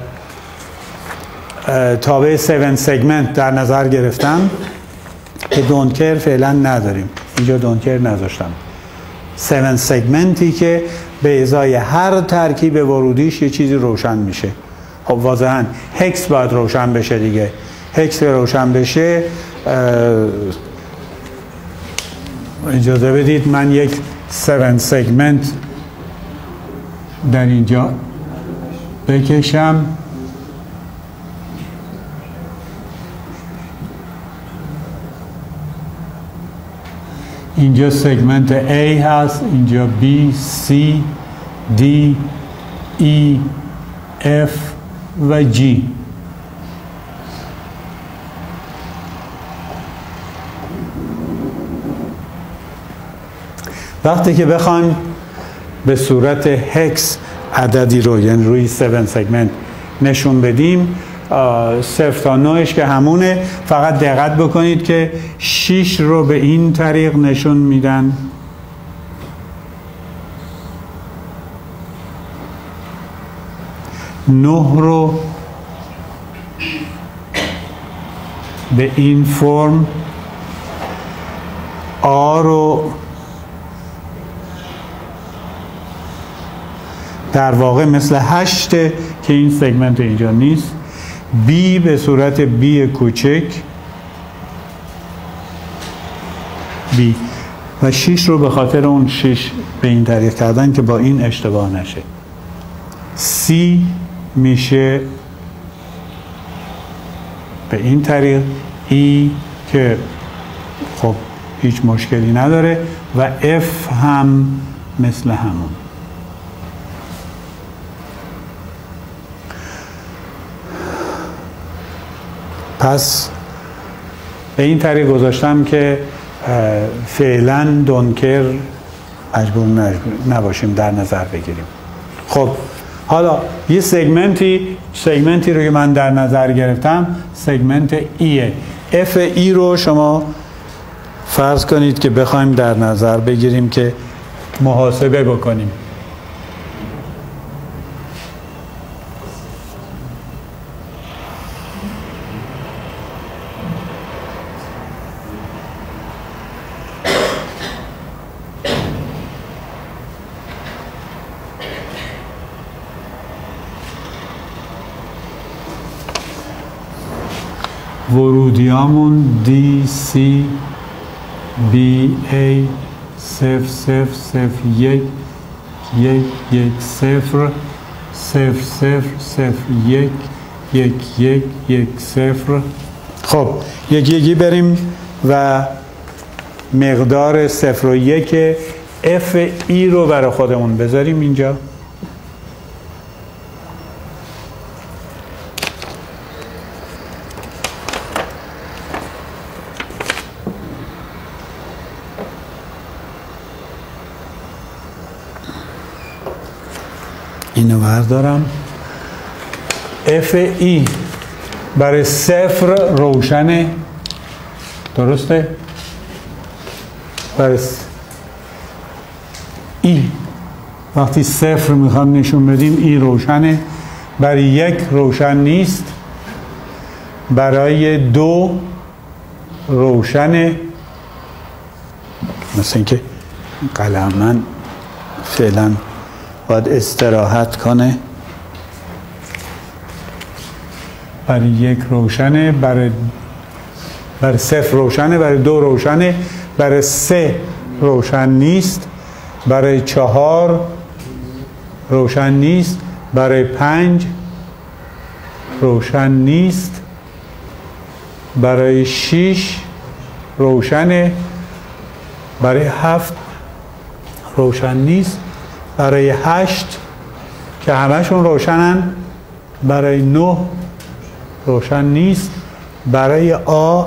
تابع 7 سگمنت در نظر گرفتم که دونکر فعلا نداریم. اینجا دونکر نذاشتم. 7 سگمنتی که به ازای هر ترکیب ورودیش یه چیزی روشن میشه. خب واضحاً هکس باید روشن بشه دیگه. هکس روشن بشه، اجازه بدید من یک 7 سگمنت در اینجا بکشم. اینجا سگمنت A هست، اینجا B، C، D، E، F و G. وقتی که بخوایم به صورت هکس عددی رو، یعنی روی 7 سگمنت نشون بدیم، 0 تا 9ش که همونه، فقط دقت بکنید که 6 رو به این طریق نشون میدن، 9 رو به این فرم، A رو در واقع مثل 8 که این سگمنت اینجا نیست، B به صورت B کوچک B و 6 رو به خاطر اون 6 به این طریق کردن که با این اشتباه نشه. C میشه به این طریق، E که خب هیچ مشکلی نداره و F هم مثل همون. پس به این طریق گذاشتم که فعلا دونکر مجبور نباشیم در نظر بگیریم. خب حالا یه سگمنتی رو که من در نظر گرفتم سگمنت ایه. اف ای رو شما فرض کنید که بخوایم در نظر بگیریم که محاسبه بکنیم. ورودیامون دی سی بی ای 0 0 0 1 1 1 0 0 0 0 1 1 1 1 0. خب یکی بریم و مقدار 0 و 1 اف ای رو برای خودمون بذاریم اینجا. اینو بردارم. اف ای برای 0 روشنه، درسته؟ برای ای وقتی 0 میخوام نشون بدیم ای روشنه، برای 1 روشن نیست، برای 2 روشنه. مثل اینکه قلم من فعلا باید استراحت کنه. برای 1 روشنه، برای 0 روشنه، برای 2 روشنه، برای 3 روشن نیست، برای 4 روشن نیست، برای 5 روشن نیست، برای 6 روشنه، برای 7 روشن نیست، برای 8 که همشون روشنن، برای 9 روشن نیست، برای آ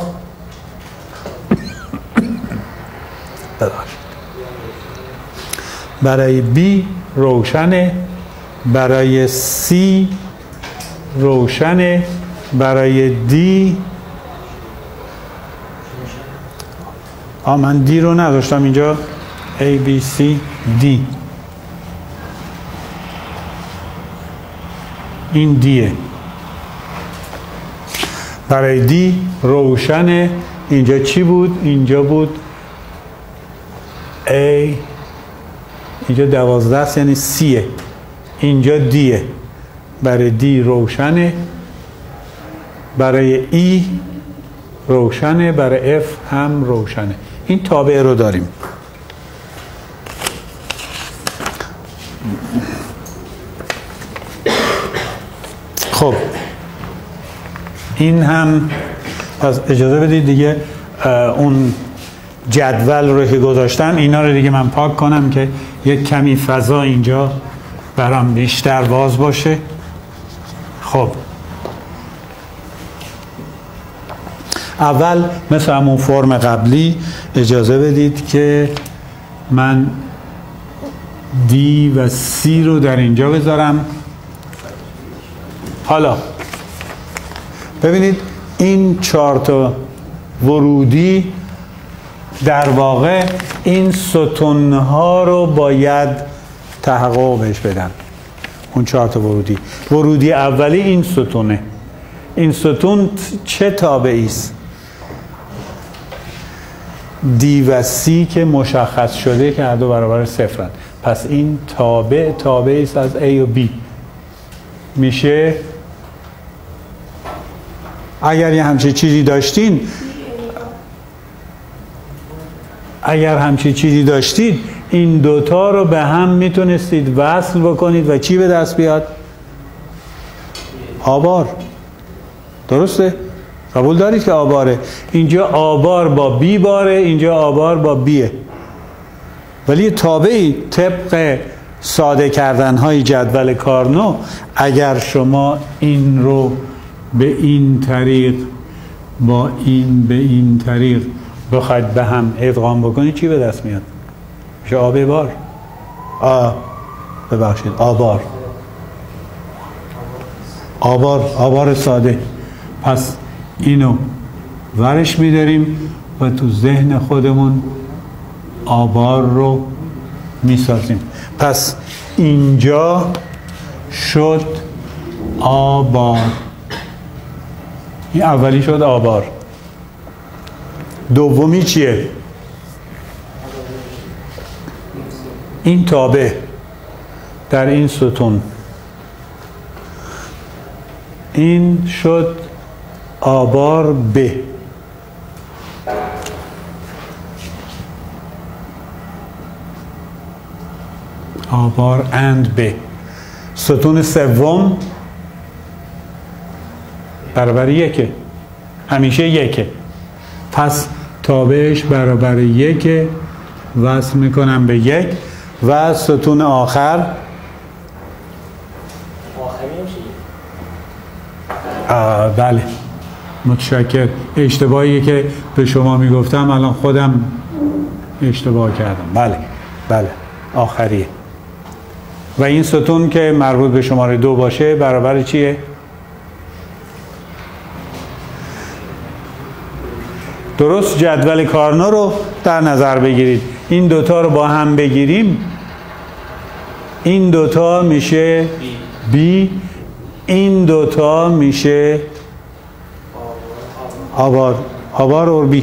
برای بی روشنه، برای سی روشنه، برای دی من دی رو نداشتم اینجا A B C D این دیه. برای دی روشنه. اینجا چی بود؟ اینجا بود A، اینجا 12 است یعنی سیه، اینجا دیه. برای دی روشنه، برای ای روشنه، برای اف هم روشنه. این تابع رو داریم. خب این هم پس اجازه بدید دیگه اون جدول رو که گذاشتم اینا رو دیگه من پاک کنم که یک کمی فضا اینجا برام بیشتر باز باشه. خب اول مثل همون فرم قبلی اجازه بدید که من دی و سی رو در اینجا بذارم. حالا ببینید این 4 تا ورودی در واقع این ستونها رو باید تحقق بهش بدن. اون 4 تا ورودی اولی این ستونه. این ستون چه تابعی است؟ دی و سی که مشخص شده که هر دو برابر صفرن. پس این تابعی است از A و B. میشه اگر یه همچین چیزی داشتید این دوتا رو به هم میتونستید وصل بکنید و چی به دست بیاد؟ آبار. درسته؟ قبول دارید که آباره. اینجا آبار با بی باره، اینجا آبار با بیه. ولی تابعی طبق ساده کردن های جدول کارنو اگر شما این رو به این طریق با این به این طریق بخواید به هم ادغام بکنید چی به دست میاد؟ میشه آب بار. ببخشید آبار. آبار ساده. پس اینو ورش می‌داریم و تو ذهن خودمون آبار رو میسازیم. پس اینجا شد آبار. این اولی شد آبار. دومی چیه؟ این تابع در این ستون، این شد آبار ب. آبار اند ب. ستون سوم برابر یکه، همیشه یکه. پس تابعش برابر یکه، وصل میکنم به یک. و ستون آخر بله متشکر. اشتباهی که به شما میگفتم الان خودم اشتباه کردم. بله آخریه. و این ستون که مربوط به شماره 2 باشه برابر چیه؟ درست جدول کارنا رو در نظر بگیرید. این دوتا رو با هم بگیریم، این دوتا میشه B، این دوتا میشه آبار اور بی.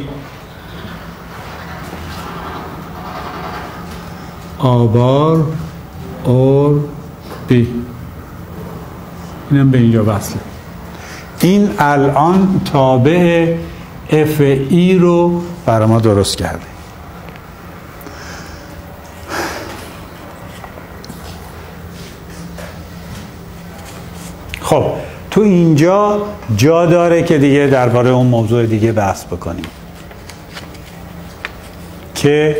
آبار اور بی. اینم به اینجا وصله. این الان تابع اف ای رو برای ما درست کرده. خب تو اینجا جا داره که دیگه درباره اون موضوع دیگه بحث بکنیم که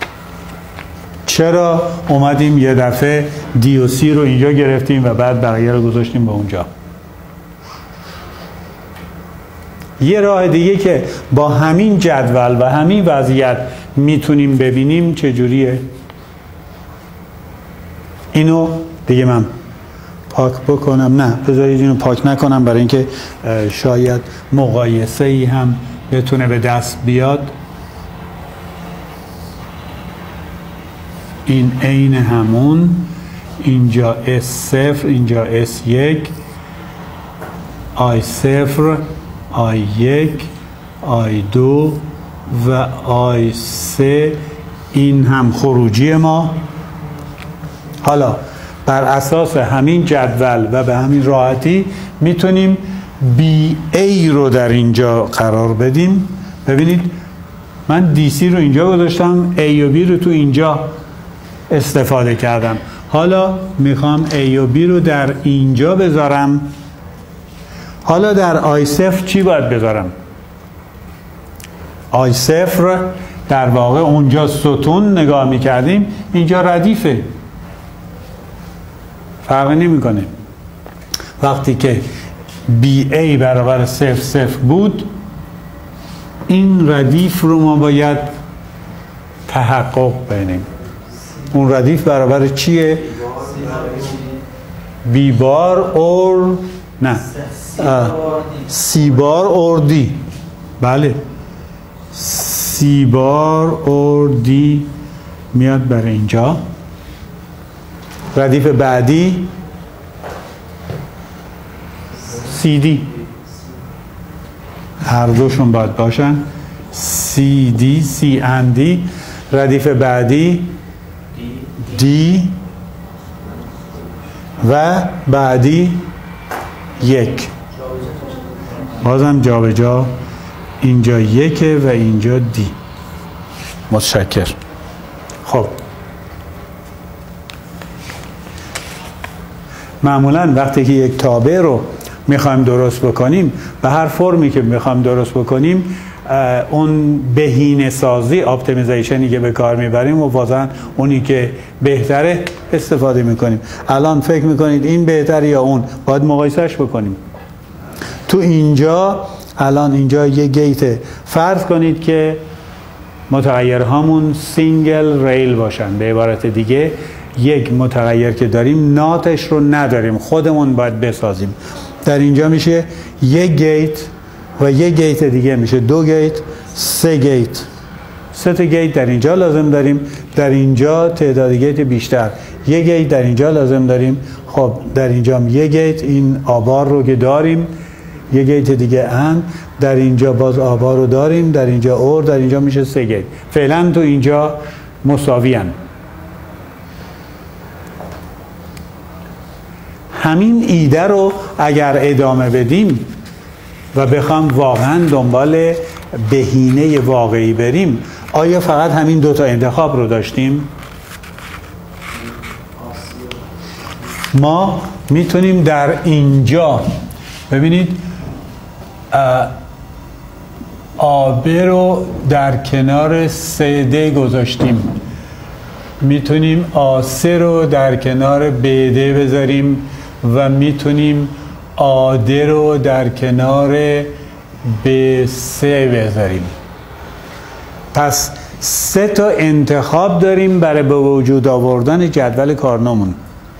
چرا اومدیم یه دفعه دی و سی رو اینجا گرفتیم و بعد بقیه رو گذاشتیم به اونجا. یه راه دیگه که با همین جدول و همین وضعیت میتونیم ببینیم چجوریه. اینو دیگه من پاک بکنم، نه بذارید اینو پاک نکنم برای اینکه شاید مقایسه ای هم بتونه به دست بیاد. این عین همون، اینجا S0 اینجا S1، I0 I1 I2 و I3 این هم خروجی ما. حالا بر اساس همین جدول و به همین راحتی میتونیم BA رو در اینجا قرار بدیم. ببینید من DC رو اینجا گذاشتم، A و B رو تو اینجا استفاده کردم. حالا میخوام A و B رو در اینجا بذارم. حالا در I0 چی باید بذارم؟ I0 در واقع اونجا ستون نگاه میکردیم، اینجا ردیفه، فرقی نمیکنه. وقتی که BA برابر 0 بود این ردیف رو ما باید تحقق بدیم. اون ردیف برابر چیه؟ B بار اور نه C بار اور D. بله C بار اور D میاد برای اینجا. ردیف بعدی CD، هر دوشون باید باشن CD C and D. ردیف بعدی D و بعدی 1. بازم جا به جا اینجا 1 و اینجا D. متشکر. خب معمولا وقتی که یک تابع رو میخوایم درست بکنیم به هر فرمی که میخوایم درست بکنیم اون بهینه سازی اپتیمیزیشنی که به کار میبریم و واقعا اونی که بهتره استفاده میکنیم. الان فکر میکنید این بهتره یا اون، باید مقایسهش بکنیم. تو اینجا الان اینجا یه گیت، فرض کنید که متغیرهامون سینگل ریل باشن، به عبارت دیگه یک متغیر که داریم ناتش رو نداریم، خودمون باید بسازیم. در اینجا میشه یک گیت و یک گیت دیگه میشه 2 گیت، 3 گیت. 3 تا گیت در اینجا لازم داریم، در اینجا تعداد گیت بیشتر، یک گیت در اینجا لازم داریم. خب در اینجا هم یک گیت، این آبار رو که داریم، یک گیت دیگه در اینجا باز آبار رو داریم، در اینجا اور، در اینجا میشه 3 گیت. فعلا تو اینجا مساوی هن. همین ایده رو اگر ادامه بدیم و بخوام واقعا دنبال بهینه واقعی بریم، آیا فقط همین 2 تا انتخاب رو داشتیم؟ ما میتونیم در اینجا ببینید AB رو در کنار CD گذاشتیم، میتونیم AC رو در کنار BD بذاریم و میتونیم AD رو در کنار BC بذاریم. پس 3 تا انتخاب داریم برای به وجود آوردن جدول کارنومون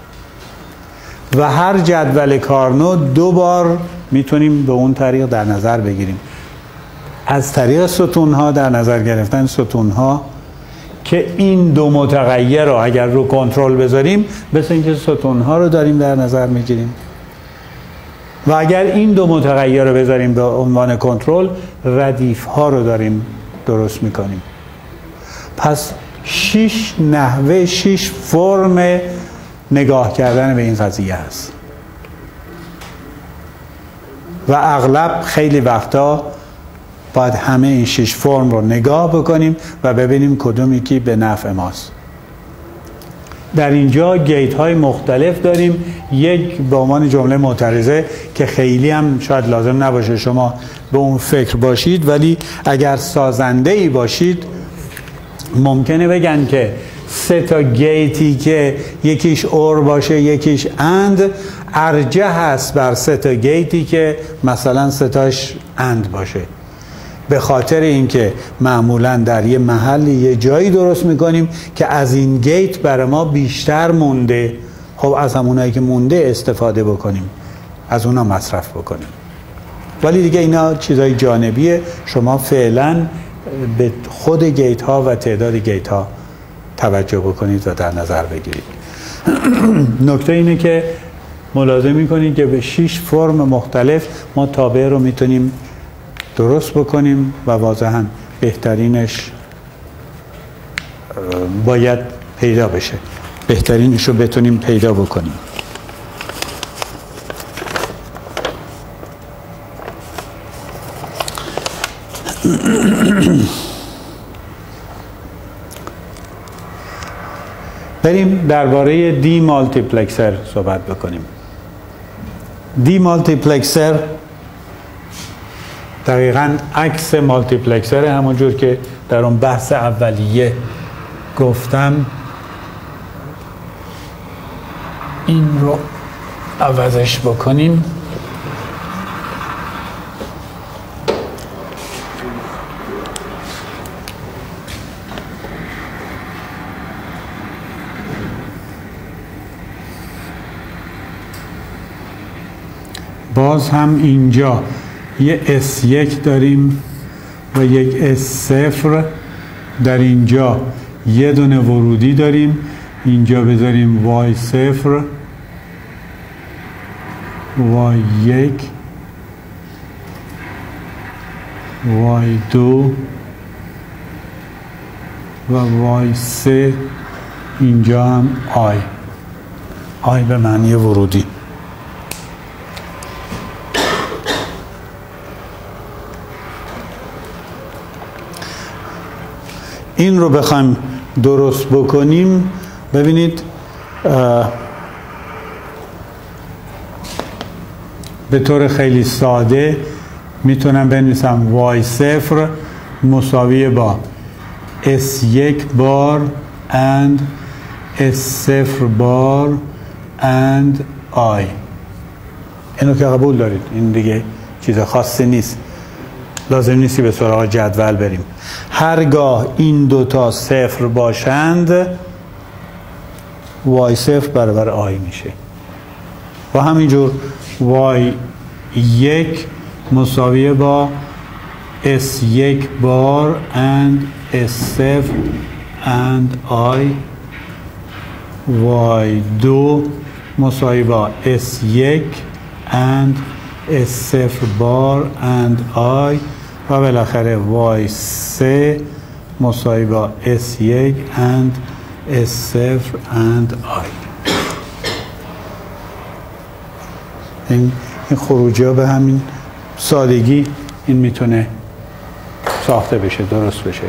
و هر جدول کارنو 2 بار میتونیم به اون طریق در نظر بگیریم. از طریق ستونها در نظر گرفتن ستونها که این 2 متغیر رو اگر رو کنترل بذاریم مثل اینکه ستونها رو داریم در نظر میگیریم و اگر این 2 متغیر رو بذاریم به عنوان کنترل ردیف ها رو داریم درست میکنیم. پس 6 نحوه 6 فرم نگاه کردن به این قضیه هست و اغلب خیلی وقتا باید همه این 6 فرم رو نگاه بکنیم و ببینیم کدومی که به نفع ماست. در اینجا گیت های مختلف داریم. یک به عنوان جمله معترضه که خیلی هم شاید لازم نباشه شما به اون فکر باشید، ولی اگر سازنده ای باشید ممکنه بگن که 3 تا گیتی که یکیش اور باشه یکیش اند ارجح هست بر 3 تا گیتی که مثلا 3 تاش اند باشه، به خاطر اینکه معمولا در یه محلی یه جایی درست میکنیم که از این گیت برای ما بیشتر مونده. خب از همونایی که مونده استفاده بکنیم، از اونا مصرف بکنیم. ولی دیگه اینا چیزای جانبیه، شما فعلا به خود گیت ها و تعداد گیت ها توجه بکنید و در نظر بگیرید. نکته اینه که ملاحظه میکنید که به 6 فرم مختلف ما تابع رو میتونیم درست بکنیم و واضحا بهترینش باید پیدا بشه، بهترینش رو بتونیم پیدا بکنیم. بریم درباره دی مالتیپلکسر صحبت بکنیم. دی مالتیپلکسر دقیقاً عکس مالتیپلکسر، همونجور که در اون بحث اولیه گفتم. این رو عوضش بکنیم. باز هم اینجا یه S1 داریم و یک S0. در اینجا یه دونه ورودی داریم، اینجا بذاریم Y0 Y1 Y2 و Y3. اینجا هم I به معنی ورودی. این رو بخوایم درست بکنیم، ببینید به طور خیلی ساده میتونم بنویسم Y0 مساوی با S1 بار and S0 بار and I. اینو که قبول دارید، این دیگه چیز خاصی نیست، لازم نیستی به سراغ جدول بریم. هرگاه این 2 تا 0 باشند Y0 برابر I میشه و همینجور Y یک مساویه با S1 بار and S0 and I. Y2 مساوی با S1 and S0 بار and I و بالاخره Y3 مساوی با S1 and S0 and I. این خروجی ها به همین سادگی این میتونه ساخته بشه، درست بشه.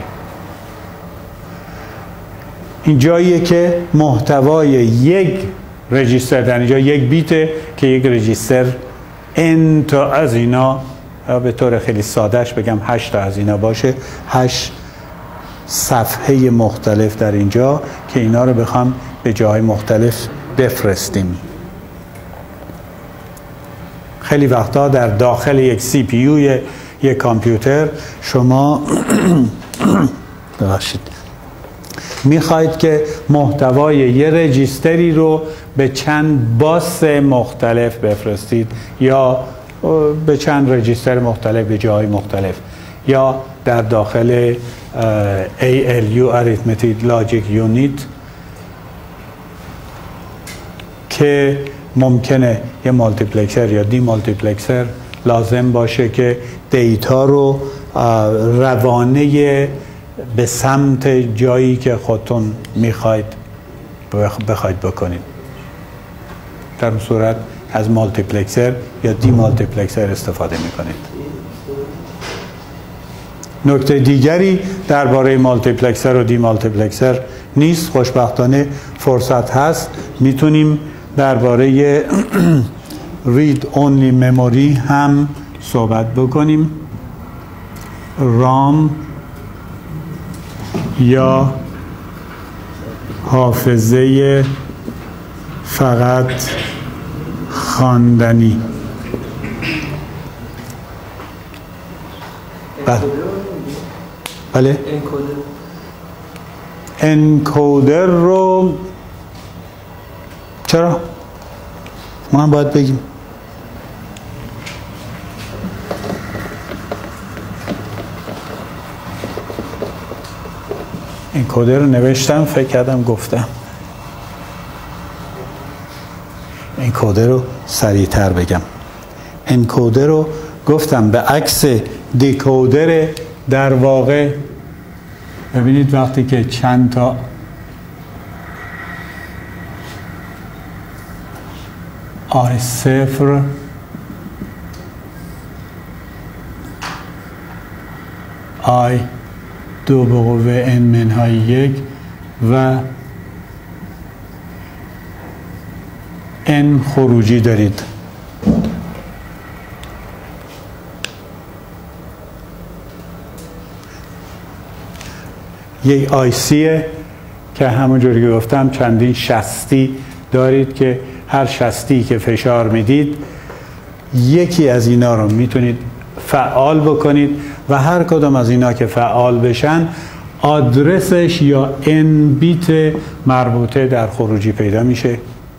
این جاییه که محتوای یک رجیستر، در اینجا یک بیته که یک رجیستر n تا از اینا، به طور خیلی سادهش بگم 8 تا از اینا باشه، 8 صفحه مختلف در اینجا که اینا رو بخوام به جاهای مختلف بفرستیم. خیلی وقتا در داخل یک سی پی یو یک کامپیوتر شما ببخشید میخواید که محتوای یه رجیستری رو به چند باس مختلف بفرستید یا به چند رجیستر مختلف به جاهای مختلف، یا در داخل ALU Arithmetic Logic Unit که ممکنه یه مالتیپلکسر یا دی مالتیپلکسر لازم باشه که دیتا رو روانه به سمت جایی که خودتون بخواید بکنید. در اون صورت از مالتیپلکسر یا دی مالتیپلکسر استفاده میکنید. نکته دیگری درباره مالتیپلکسر و دی مالتیپلکسر نیست. خوشبختانه فرصت هست، میتونیم درباره read only memory هم صحبت بکنیم. رام یا حافظه فقط خواندنی. بله؟ انکودر رو چرا؟ ما هم باید بگیم. انکودر رو نوشتم، فکر کردم گفتم. انکودر رو سریعتر بگم. انکودر رو گفتم به عکس دیکودر. در واقع ببینید وقتی که چند تا I0 I2 به قوه n منهای 1 و n خروجی دارید. یک آیسیه که همونجوری که گفتم چندین شستی دارید که هر شستی که فشار میدید یکی از اینا رو میتونید فعال بکنید و هر کدام از اینا که فعال بشن آدرسش یا n بیت مربوطه در خروجی پیدا میشه.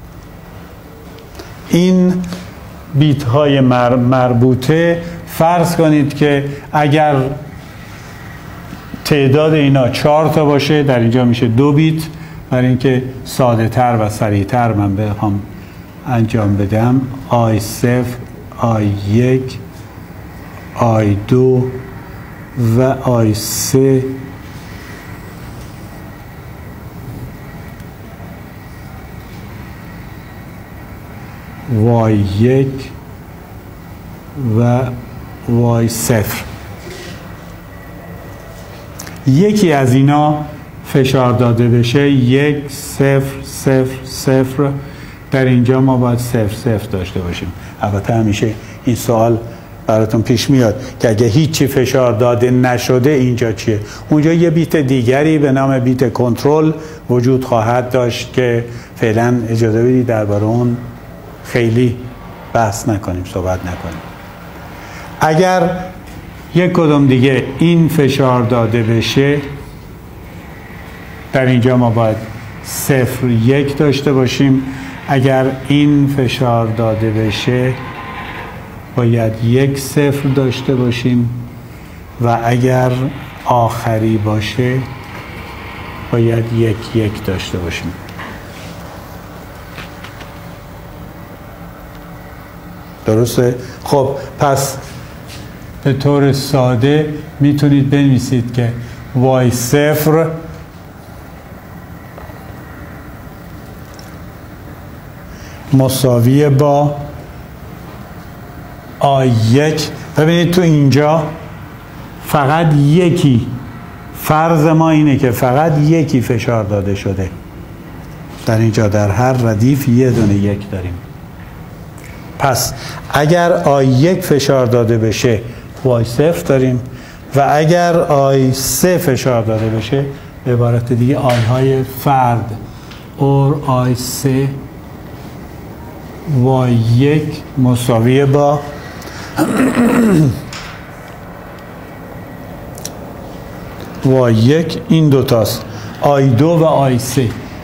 این بیت های مربوطه فرض کنید که اگر تعداد اینا 4 تا باشه در اینجا میشه 2 بیت. برای اینکه ساده تر و سریع تر من بخوام انجام بدم I0 I1 I2 و I3 Y1 و Y0. یکی از اینا فشار داده بشه 1 0 0 0. در اینجا ما باید 0 0 داشته باشیم. البته همیشه این سوال براتون پیش میاد که اگه هیچی فشار داده نشده اینجا چیه؟ اونجا یه بیت دیگری به نام بیت کنترل وجود خواهد داشت که فعلا اجازه بدید درباره اون خیلی بحث نکنیم، صحبت نکنیم. اگر یک کدوم دیگه این فشار داده بشه در اینجا ما باید 0 1 داشته باشیم. اگر این فشار داده بشه باید 1 0 داشته باشیم و اگر آخری باشه باید 1 1 داشته باشیم. درسته؟ خب پس به طور ساده میتونید بنویسید که y0 مساوی با i1. ببینید تو اینجا فقط یکی، فرض ما اینه که فقط یکی فشار داده شده. در اینجا در هر ردیف یه دونه 1 داریم. پس اگر i1 فشار داده بشه y0 داریم و اگر i3 فشار داده بشه به عبارت دیگه i های فرد اور i3 y1 مساوی با y1 این دوتاست، i2 و i3.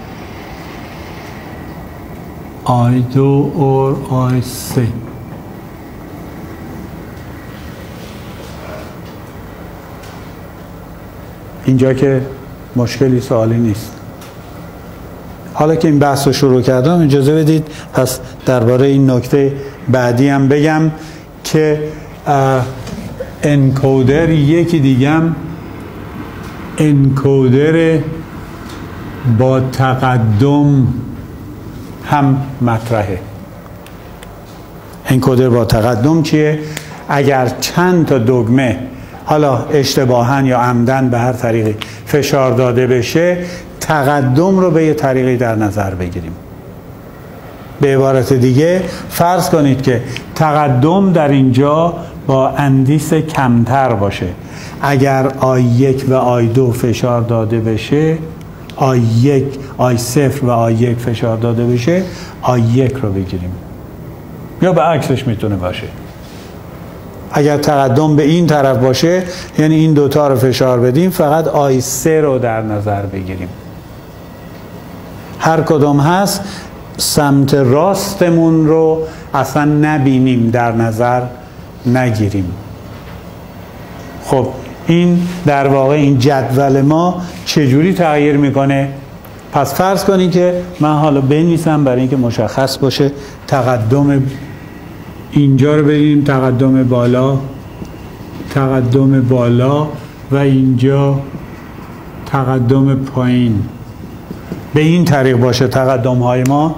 i2 اور i3 اینجا که مشکلی سوالی نیست. حالا که این بحث رو شروع کردم اجازه بدید پس درباره این نکته بعدی هم بگم که انکودر یکی دیگم انکودر با تقدم هم مطرحه. انکودر با تقدم چیه؟ اگر چند تا دگمه حالا اشتباهاً یا عمدن به هر طریقی فشار داده بشه تقدم رو به یه طریقی در نظر بگیریم. به عبارت دیگه فرض کنید که تقدم در اینجا با اندیس کمتر باشه. اگر i1 و i2 فشار داده بشه i0 و i1 فشار داده بشه i1 رو بگیریم، یا به عکسش میتونه باشه. اگر تقدم به این طرف باشه یعنی این دوتا رو فشار بدیم فقط i3 رو در نظر بگیریم. هر کدوم هست سمت راستمون رو اصلا نبینیم، در نظر نگیریم. خب این در واقع این جدول ما چجوری تغییر میکنه؟ پس فرض کنید که من حالا بنویسم برای اینکه مشخص باشه تقدم اینجا رو ببینیم، تقدم بالا و اینجا تقدم پایین. به این طریق باشه تقدم های ما.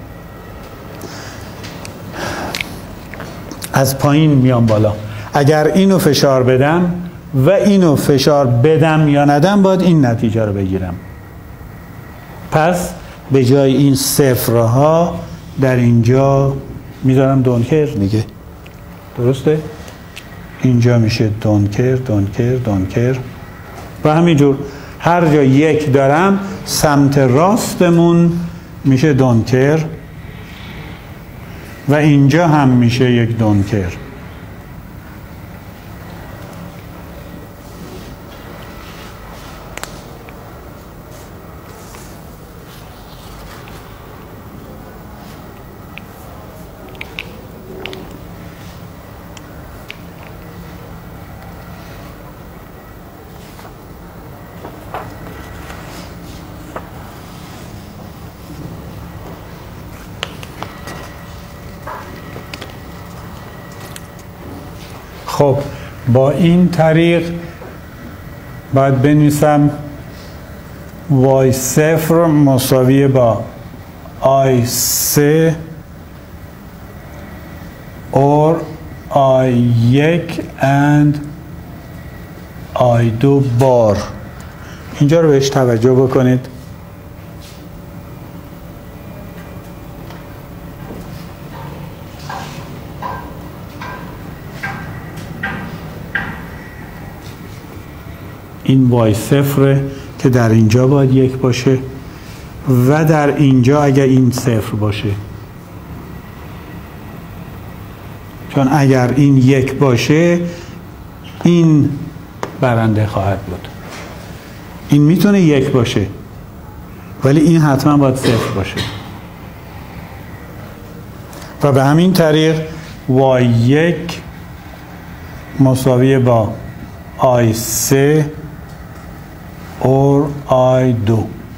از پایین میام بالا. اگر اینو فشار بدم و اینو فشار بدم یا ندم باید این نتیجه رو بگیرم. پس به جای این صفرها در اینجا میذارم دونکر دیگه. درسته؟ اینجا میشه دونکر و همینجور هر جا 1 دارم سمت راستمون میشه دونکر و اینجا هم میشه 1 دونکر. خب با این طریق باید بنویسم y0 مساوی با i3 or i1 and i2 بار. اینجا رو بهش توجه بکنید. این y0 که در اینجا باید 1 باشه و در اینجا اگر این 0 باشه، چون اگر این 1 باشه این برنده خواهد بود. این میتونه 1 باشه ولی این حتما باید 0 باشه و به همین طریق y1 مساوی با i3 اور i2.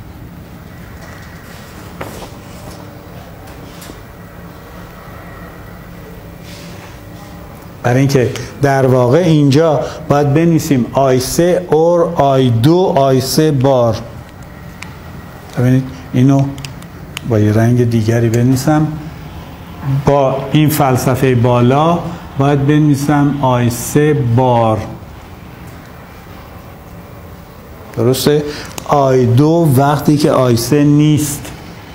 برای اینکه در واقع اینجا باید بنویسیم i3 اور i2 i3 بار. ببینید اینو با یه رنگ دیگری بنویسم. با این فلسفه بالا باید بنویسم i3 بار. درسته؟ i2 وقتی که i3 نیست.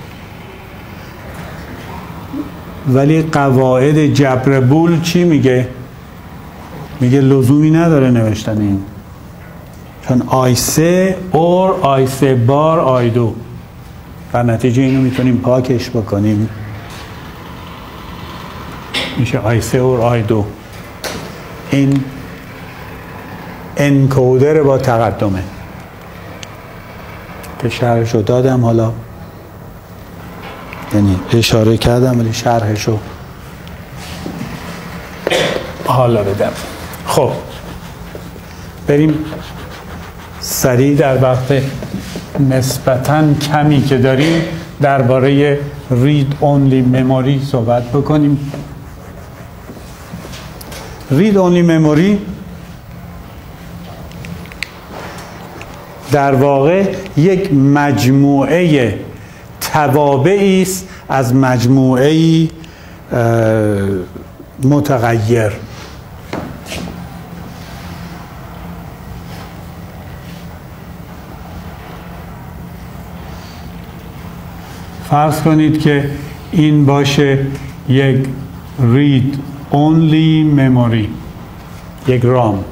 ولی قواعد جبر بول چی میگه؟ میگه لزومی نداره نوشتن این، چون i3 اور i3 بار i2. در نتیجه اینو میتونیم پاکش بکنیم، میشه i3 اور i2. این انکودر با تقدمه که شرحشو دادم، حالا یعنی اشاره کردم ولی شرحشو حالا بدم. خب بریم سریع در وقت نسبتاً کمی که داریم درباره read only memory صحبت بکنیم. read only memory در واقع یک مجموعه توابعی است از مجموعه متغیر. فرض کنید که این باشه یک read only memory، یک رام.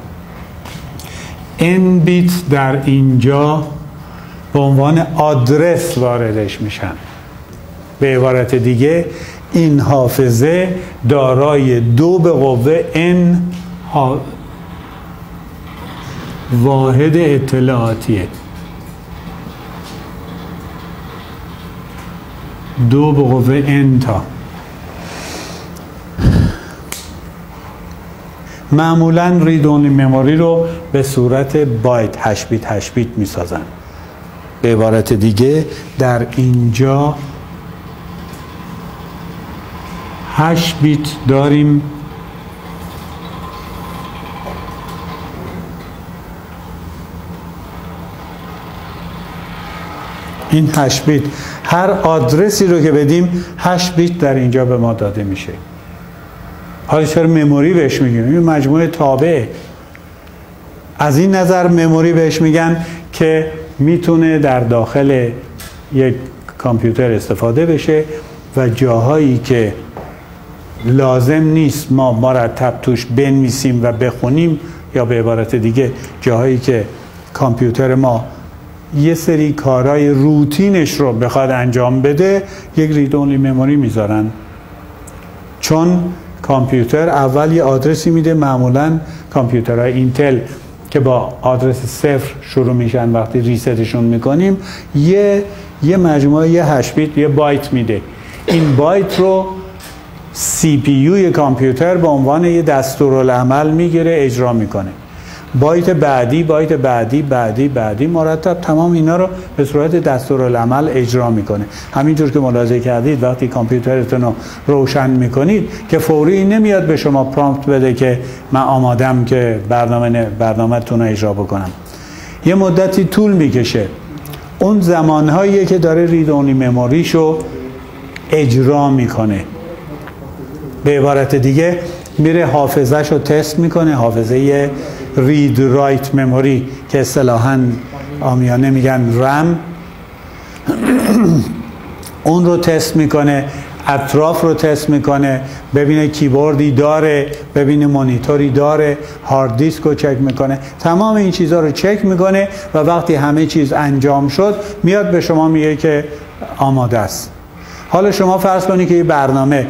n بیت در اینجا به عنوان آدرس واردش میشن. به عبارت دیگه این حافظه دارای 2 به قوه n واحد اطلاعاتیه. 2 به قوه n تا. معمولا read only memory رو به صورت بایت 8 بیت 8 بیت میسازن. به عبارت دیگه در اینجا 8 بیت داریم. این 8 بیت هر آدرسی رو که بدیم 8 بیت در اینجا به ما داده میشه. حالا چرا مموری بهش میگیم؟ این مجموعه تابع. از این نظر مموری بهش میگن که میتونه در داخل یک کامپیوتر استفاده بشه و جاهایی که لازم نیست ما مرتب توش بنویسیم و بخونیم، یا به عبارت دیگه جاهایی که کامپیوتر ما یه سری کارهای روتینش رو بخواد انجام بده، یک رید اونلی مموری میذارن. چون کامپیوتر اول یه آدرسی میده. معمولا کامپیوترهای اینتل که با آدرس 0 شروع میشن، وقتی ریستشون میکنیم یه مجموعه 8 بیت یه بایت میده. این بایت رو سی پی یو کامپیوتر به عنوان یه دستورالعمل میگیره، اجرا میکنه. بایت بعدی، بایت بعدی، بعدی مرتب تمام اینا رو به صورت دستورالعمل اجرا میکنه. همینجور که ملاحظه کردید وقتی کامپیوترتون رو روشن میکنید که فوری نمیاد به شما پرامپت بده که من آمادم که برنامه‌تون رو اجرا بکنم. یه مدتی طول میکشه. اون زمانهایی که داره رید اونلی مموریشو اجرا میکنه. به عبارت دیگه میره حافظه‌شو تست میکنه، حافظه رید رایت مموری که اصطلاحاً عامیانه میگن رم. اون رو تست میکنه، اطراف رو تست میکنه، ببینه کیبوردی داره، ببینه مانیتوری داره، هارد دیسک رو چک میکنه. تمام این چیزها رو چک میکنه و وقتی همه چیز انجام شد میاد به شما میگه که آماده است. حالا شما فرض کنید که یه برنامه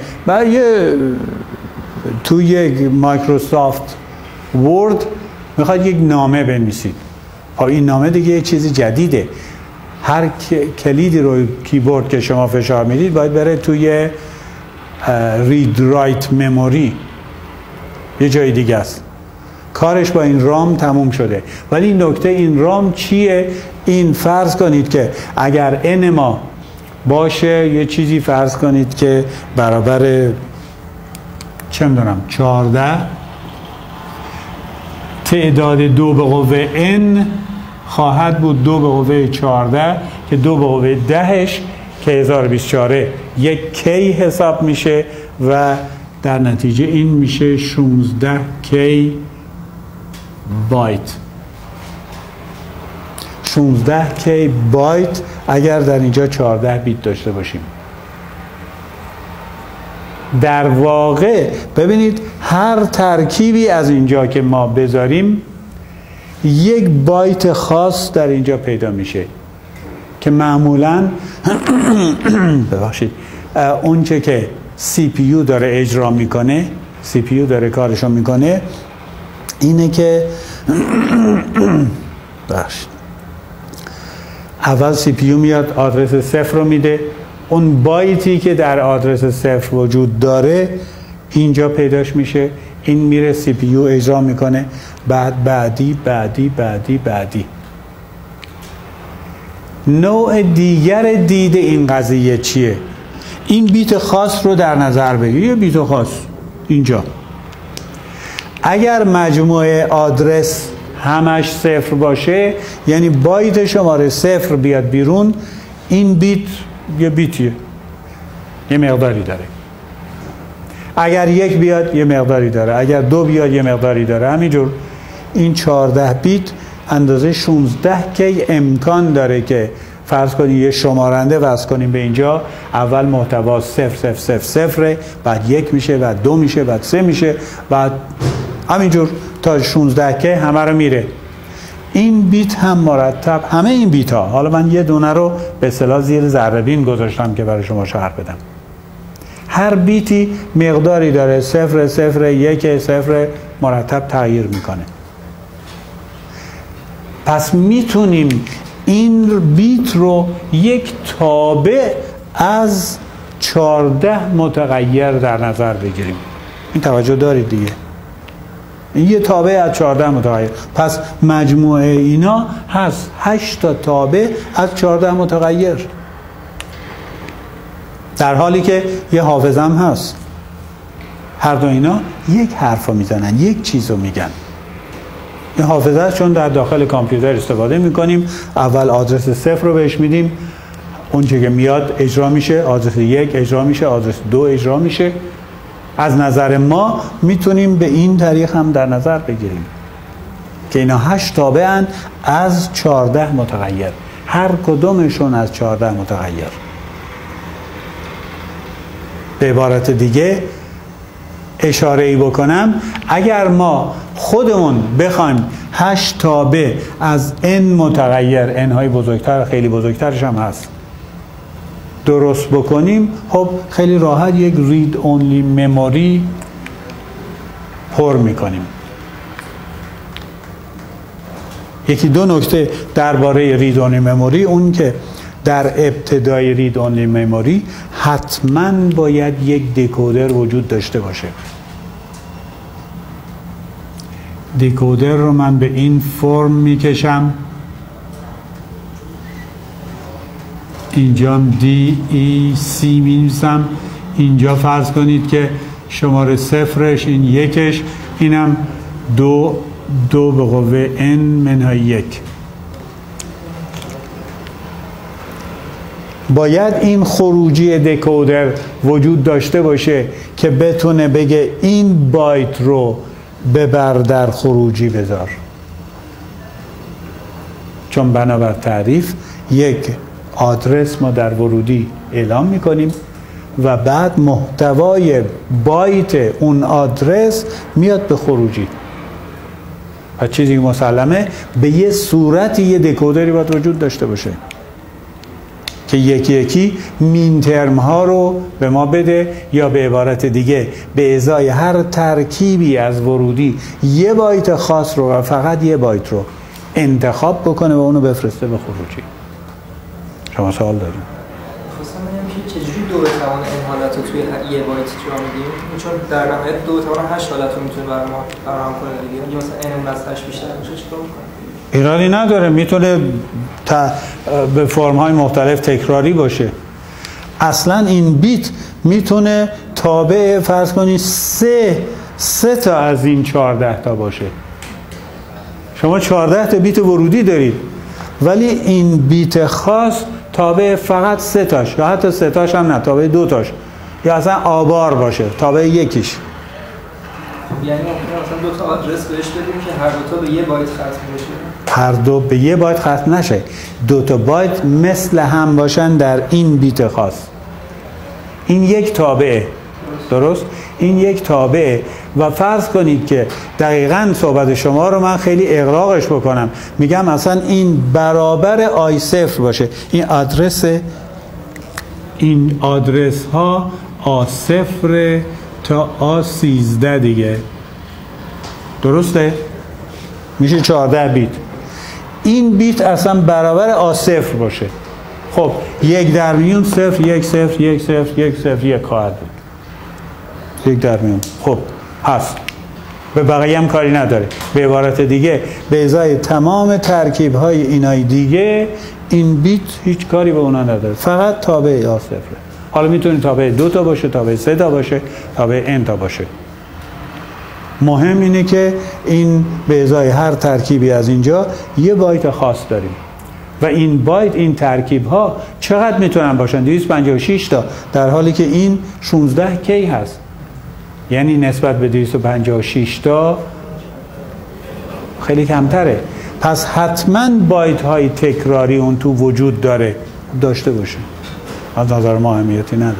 تو یک مایکروسافت ورد میخواد یک نامه بنویسید. این نامه دیگه یه چیزی جدیده. هر کلیدی رو کیبورد که شما فشار میدید باید بره توی رید رایت مموری یه جای دیگه است، کارش با این رام تموم شده. ولی نکته این رام چیه؟ این فرض کنید که اگر n ما باشه یه چیزی فرض کنید که برابر چه میدونم 14، تعداد 2 به قوه n خواهد بود 2 به قوه 14 که 2 به قوه 10ش که 1024 یک k حساب میشه و در نتیجه این میشه 16k بایت. 16k بایت اگر در اینجا 14 بیت داشته باشیم. در واقع ببینید هر ترکیبی از اینجا که ما بذاریم یک بایت خاص در اینجا پیدا میشه که معمولا ببخشید اون چه که CPU داره اجرا میکنه، CPU داره کارشو میکنه اینه که ببخشید اول CPU میاد آدرس 0 رو میده، اون بایتی که در آدرس 0 وجود داره اینجا پیداش میشه، این میره CPU اجرا میکنه، بعد بعدی. نوع دیگر دید این قضیه چیه؟ این بیت خاص رو در نظر بگیر، یه بیت خاص اینجا اگر مجموعه آدرس همش 0 باشه، یعنی بایت شماره 0 بیاد بیرون، این بیت یه بیتیه، یه مقداری داره. اگر 1 بیاد یه مقداری داره، اگر 2 بیاد یه مقداری داره. همینجور این 14 بیت اندازه 16k امکان داره که فرض کنید یه شمارنده وصل کنیم به اینجا، اول محتوا 0 بعد 1 میشه، بعد 2 میشه، بعد 3 میشه، بعد همینجور تا 16k همه رو میره. این بیت هم مرتب، همه این بیت ها، حالا من یه دونه رو به اصطلاح زیر ذره بین گذاشتم که برای شما شرح بدم، هر بیتی مقداری داره، 0 1 0 مرتب تغییر میکنه. پس میتونیم این بیت رو یک تابع از 14 متغیر در نظر بگیریم. این توجه دارید دیگه، این یه تابع از 14 متغیر. پس مجموعه اینا هست 8 تا تابع از 14 متغیر، در حالی که یه حافظه هم هست. هر دو اینا یک حرف رو میزنن، یک چیز رو میگن. این حافظه هست چون در داخل کامپیوتر استفاده میکنیم. اول آدرس 0 رو بهش میدیم، اون چه که میاد اجرا میشه، آدرس 1 اجرا میشه، آدرس 2 اجرا میشه. از نظر ما میتونیم به این طریق هم در نظر بگیریم که اینا 8 تابعن از 14 متغیر، هر کدومشون از 14 متغیر. به عبارت دیگه اشاره ای بکنم، اگر ما خودمون بخوایم 8 تابع از n متغیر، n های بزرگتر، خیلی بزرگترش هم هست، درست بکنیم، خب خیلی راحت یک رید اونلی مموری پر میکنیم. یکی دو نکته درباره رید اونلی مموری، اون که در ابتدای رید اونلی مموری حتما باید یک دکودر وجود داشته باشه. دکودر رو من به این فرم میکشم، اینجا DEC می‌نویسم، اینجا فرض کنید که شماره 0ش این 1ش، اینم 2 به قوه n منهای 1. باید این خروجی دکودر وجود داشته باشه که بتونه بگه این بایت رو ببر در خروجی بذار، چون بنابر تعریف یک آدرس ما در ورودی اعلام میکنیم و بعد محتوای بایت اون آدرس میاد به خروجی. و چیزی مسلمه به یه صورتی یه دکودری باید وجود داشته باشه که یکی یکی مین ترم ها رو به ما بده، یا به عبارت دیگه به ازای هر ترکیبی از ورودی یه بایت خاص رو و فقط یه بایت رو انتخاب بکنه و اونو بفرسته به خروجی. شما سوال داریم؟ خواستم بگم که چجوری 2 به توان n حالت رو توی یه بایت جا میدیم، چون در نهایت 2 به توان 8 حالت رو میتونه برای ما فراهم کنه دیگه. اگه مثلا n اون از 8 بیشتر باشه چیکار می‌کنه؟ ایرادی نداره، میتونه به فرم‌های مختلف تکراری باشه. اصلا این بیت میتونه تابع فرض کنید 3 تا از این 14 تا باشه. شما 14 تا بیت ورودی دارید، ولی این بیت خاص تابع فقط 3 تاش، یا حتی 3 تاش هم نه، تابع 2 تاش، یا اصلا آبار باشه تابع یکیش. یعنی ممکنه مثلا 2 تا آدرس بهش بدیم که هر دو تا به 1 بایت ختم بشه. هر دو به 1 بایت ختم نشه، 2 تا بایت مثل هم باشن در این بیت خاص. این یک تابعه، درست؟ این یک تابعه. و فرض کنید که دقیقاً صحبت شما رو من خیلی اغراقش بکنم، میگم اصلا این برابر آی صفر باشه. این آدرس ها آ0 تا آ13 دیگه، درسته؟ میشه 14 بیت. این بیت اصلا برابر آ0 باشه. خب 1 در میون 0 1 0 1 0 1 0 1 خواهد بود. 1 در میون. خب هست، به بقیه هم کاری نداره. به عبارت دیگه به ازای تمام ترکیب های اینای دیگه این بیت هیچ کاری به اونا نداره، فقط تابع آ0. حالا میتونه تابع 2 تا باشه، تابع 3 تا باشه، تابع n تا باشه. مهم اینه که این به ازای هر ترکیبی از اینجا 1 بایت خاص داریم و این بایت، این ترکیب ها چقدر میتونن باشن؟ 256 تا، در حالی که این 16 کی هست. یعنی نسبت به 256 تا خیلی کمتره. پس حتما بایت های تکراری اون تو وجود داشته باشه. از نظر ما اهمیتی نداره.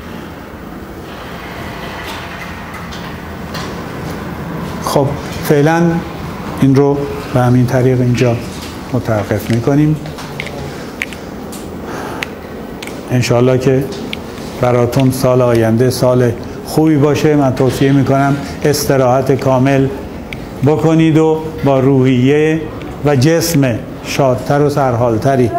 خب فعلا این رو به همین طریق اینجا متوقف میکنیم. انشاءالله که براتون سال آینده سال خوبی باشه. من توصیه میکنم استراحت کامل بکنید و با روحیه و جسم شادتر و سرحالتری.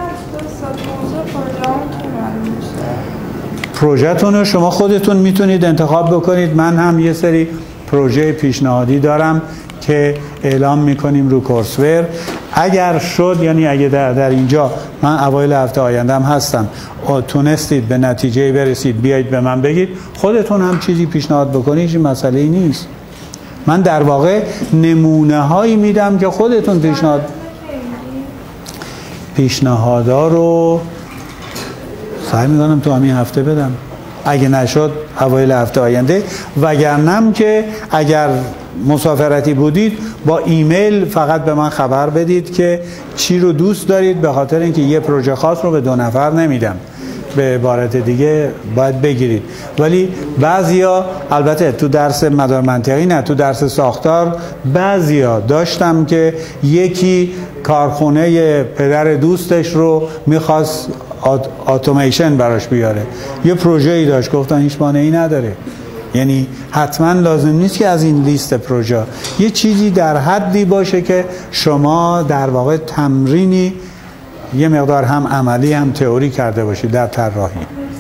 پروژه‌تون رو شما خودتون میتونید انتخاب بکنید. من هم یه سری پروژه پیشنهادی دارم که اعلام میکنیم رو کورسور. اگر شد، یعنی اگه در اینجا من اوایل هفته آینده هم هستم، تونستید به نتیجه برسید، بیایید به من بگید. خودتون هم چیزی پیشنهاد بکنید، این مسئله ای نیست. من در واقع نمونه هایی میدم که خودتون پیشنهادا رو سعی میکنم تو همین هفته بدم. اگه نشد اوایل هفته آینده، وگرنه که اگر مسافرتی بودید با ایمیل فقط به من خبر بدید که چی رو دوست دارید، به خاطر اینکه یه پروژه خاص رو به 2 نفر نمیدم. به عبارت دیگه باید بگیرید. ولی بعضیا، البته تو درس مدار منطقی نه، تو درس ساختار بعضیا داشتم که یکی کارخونه پدر دوستش رو میخواست اتوماسیون براش بیاره، یه پروژه‌ای داشت، گفتن هیچ مانعی نداره. یعنی حتما لازم نیست که از این لیست پروژه یه چیزی در حدی باشه که شما در واقع تمرینی یه مقدار هم عملی هم تئوری کرده باشید در طراحی.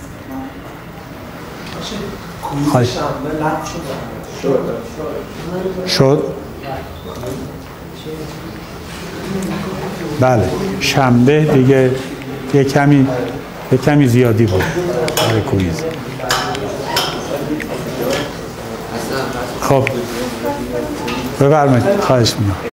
شد؟ بله، شنبه دیگه یه کمی زیادی بود برای کویز. خب بفرمایید، خواهش می‌کنم.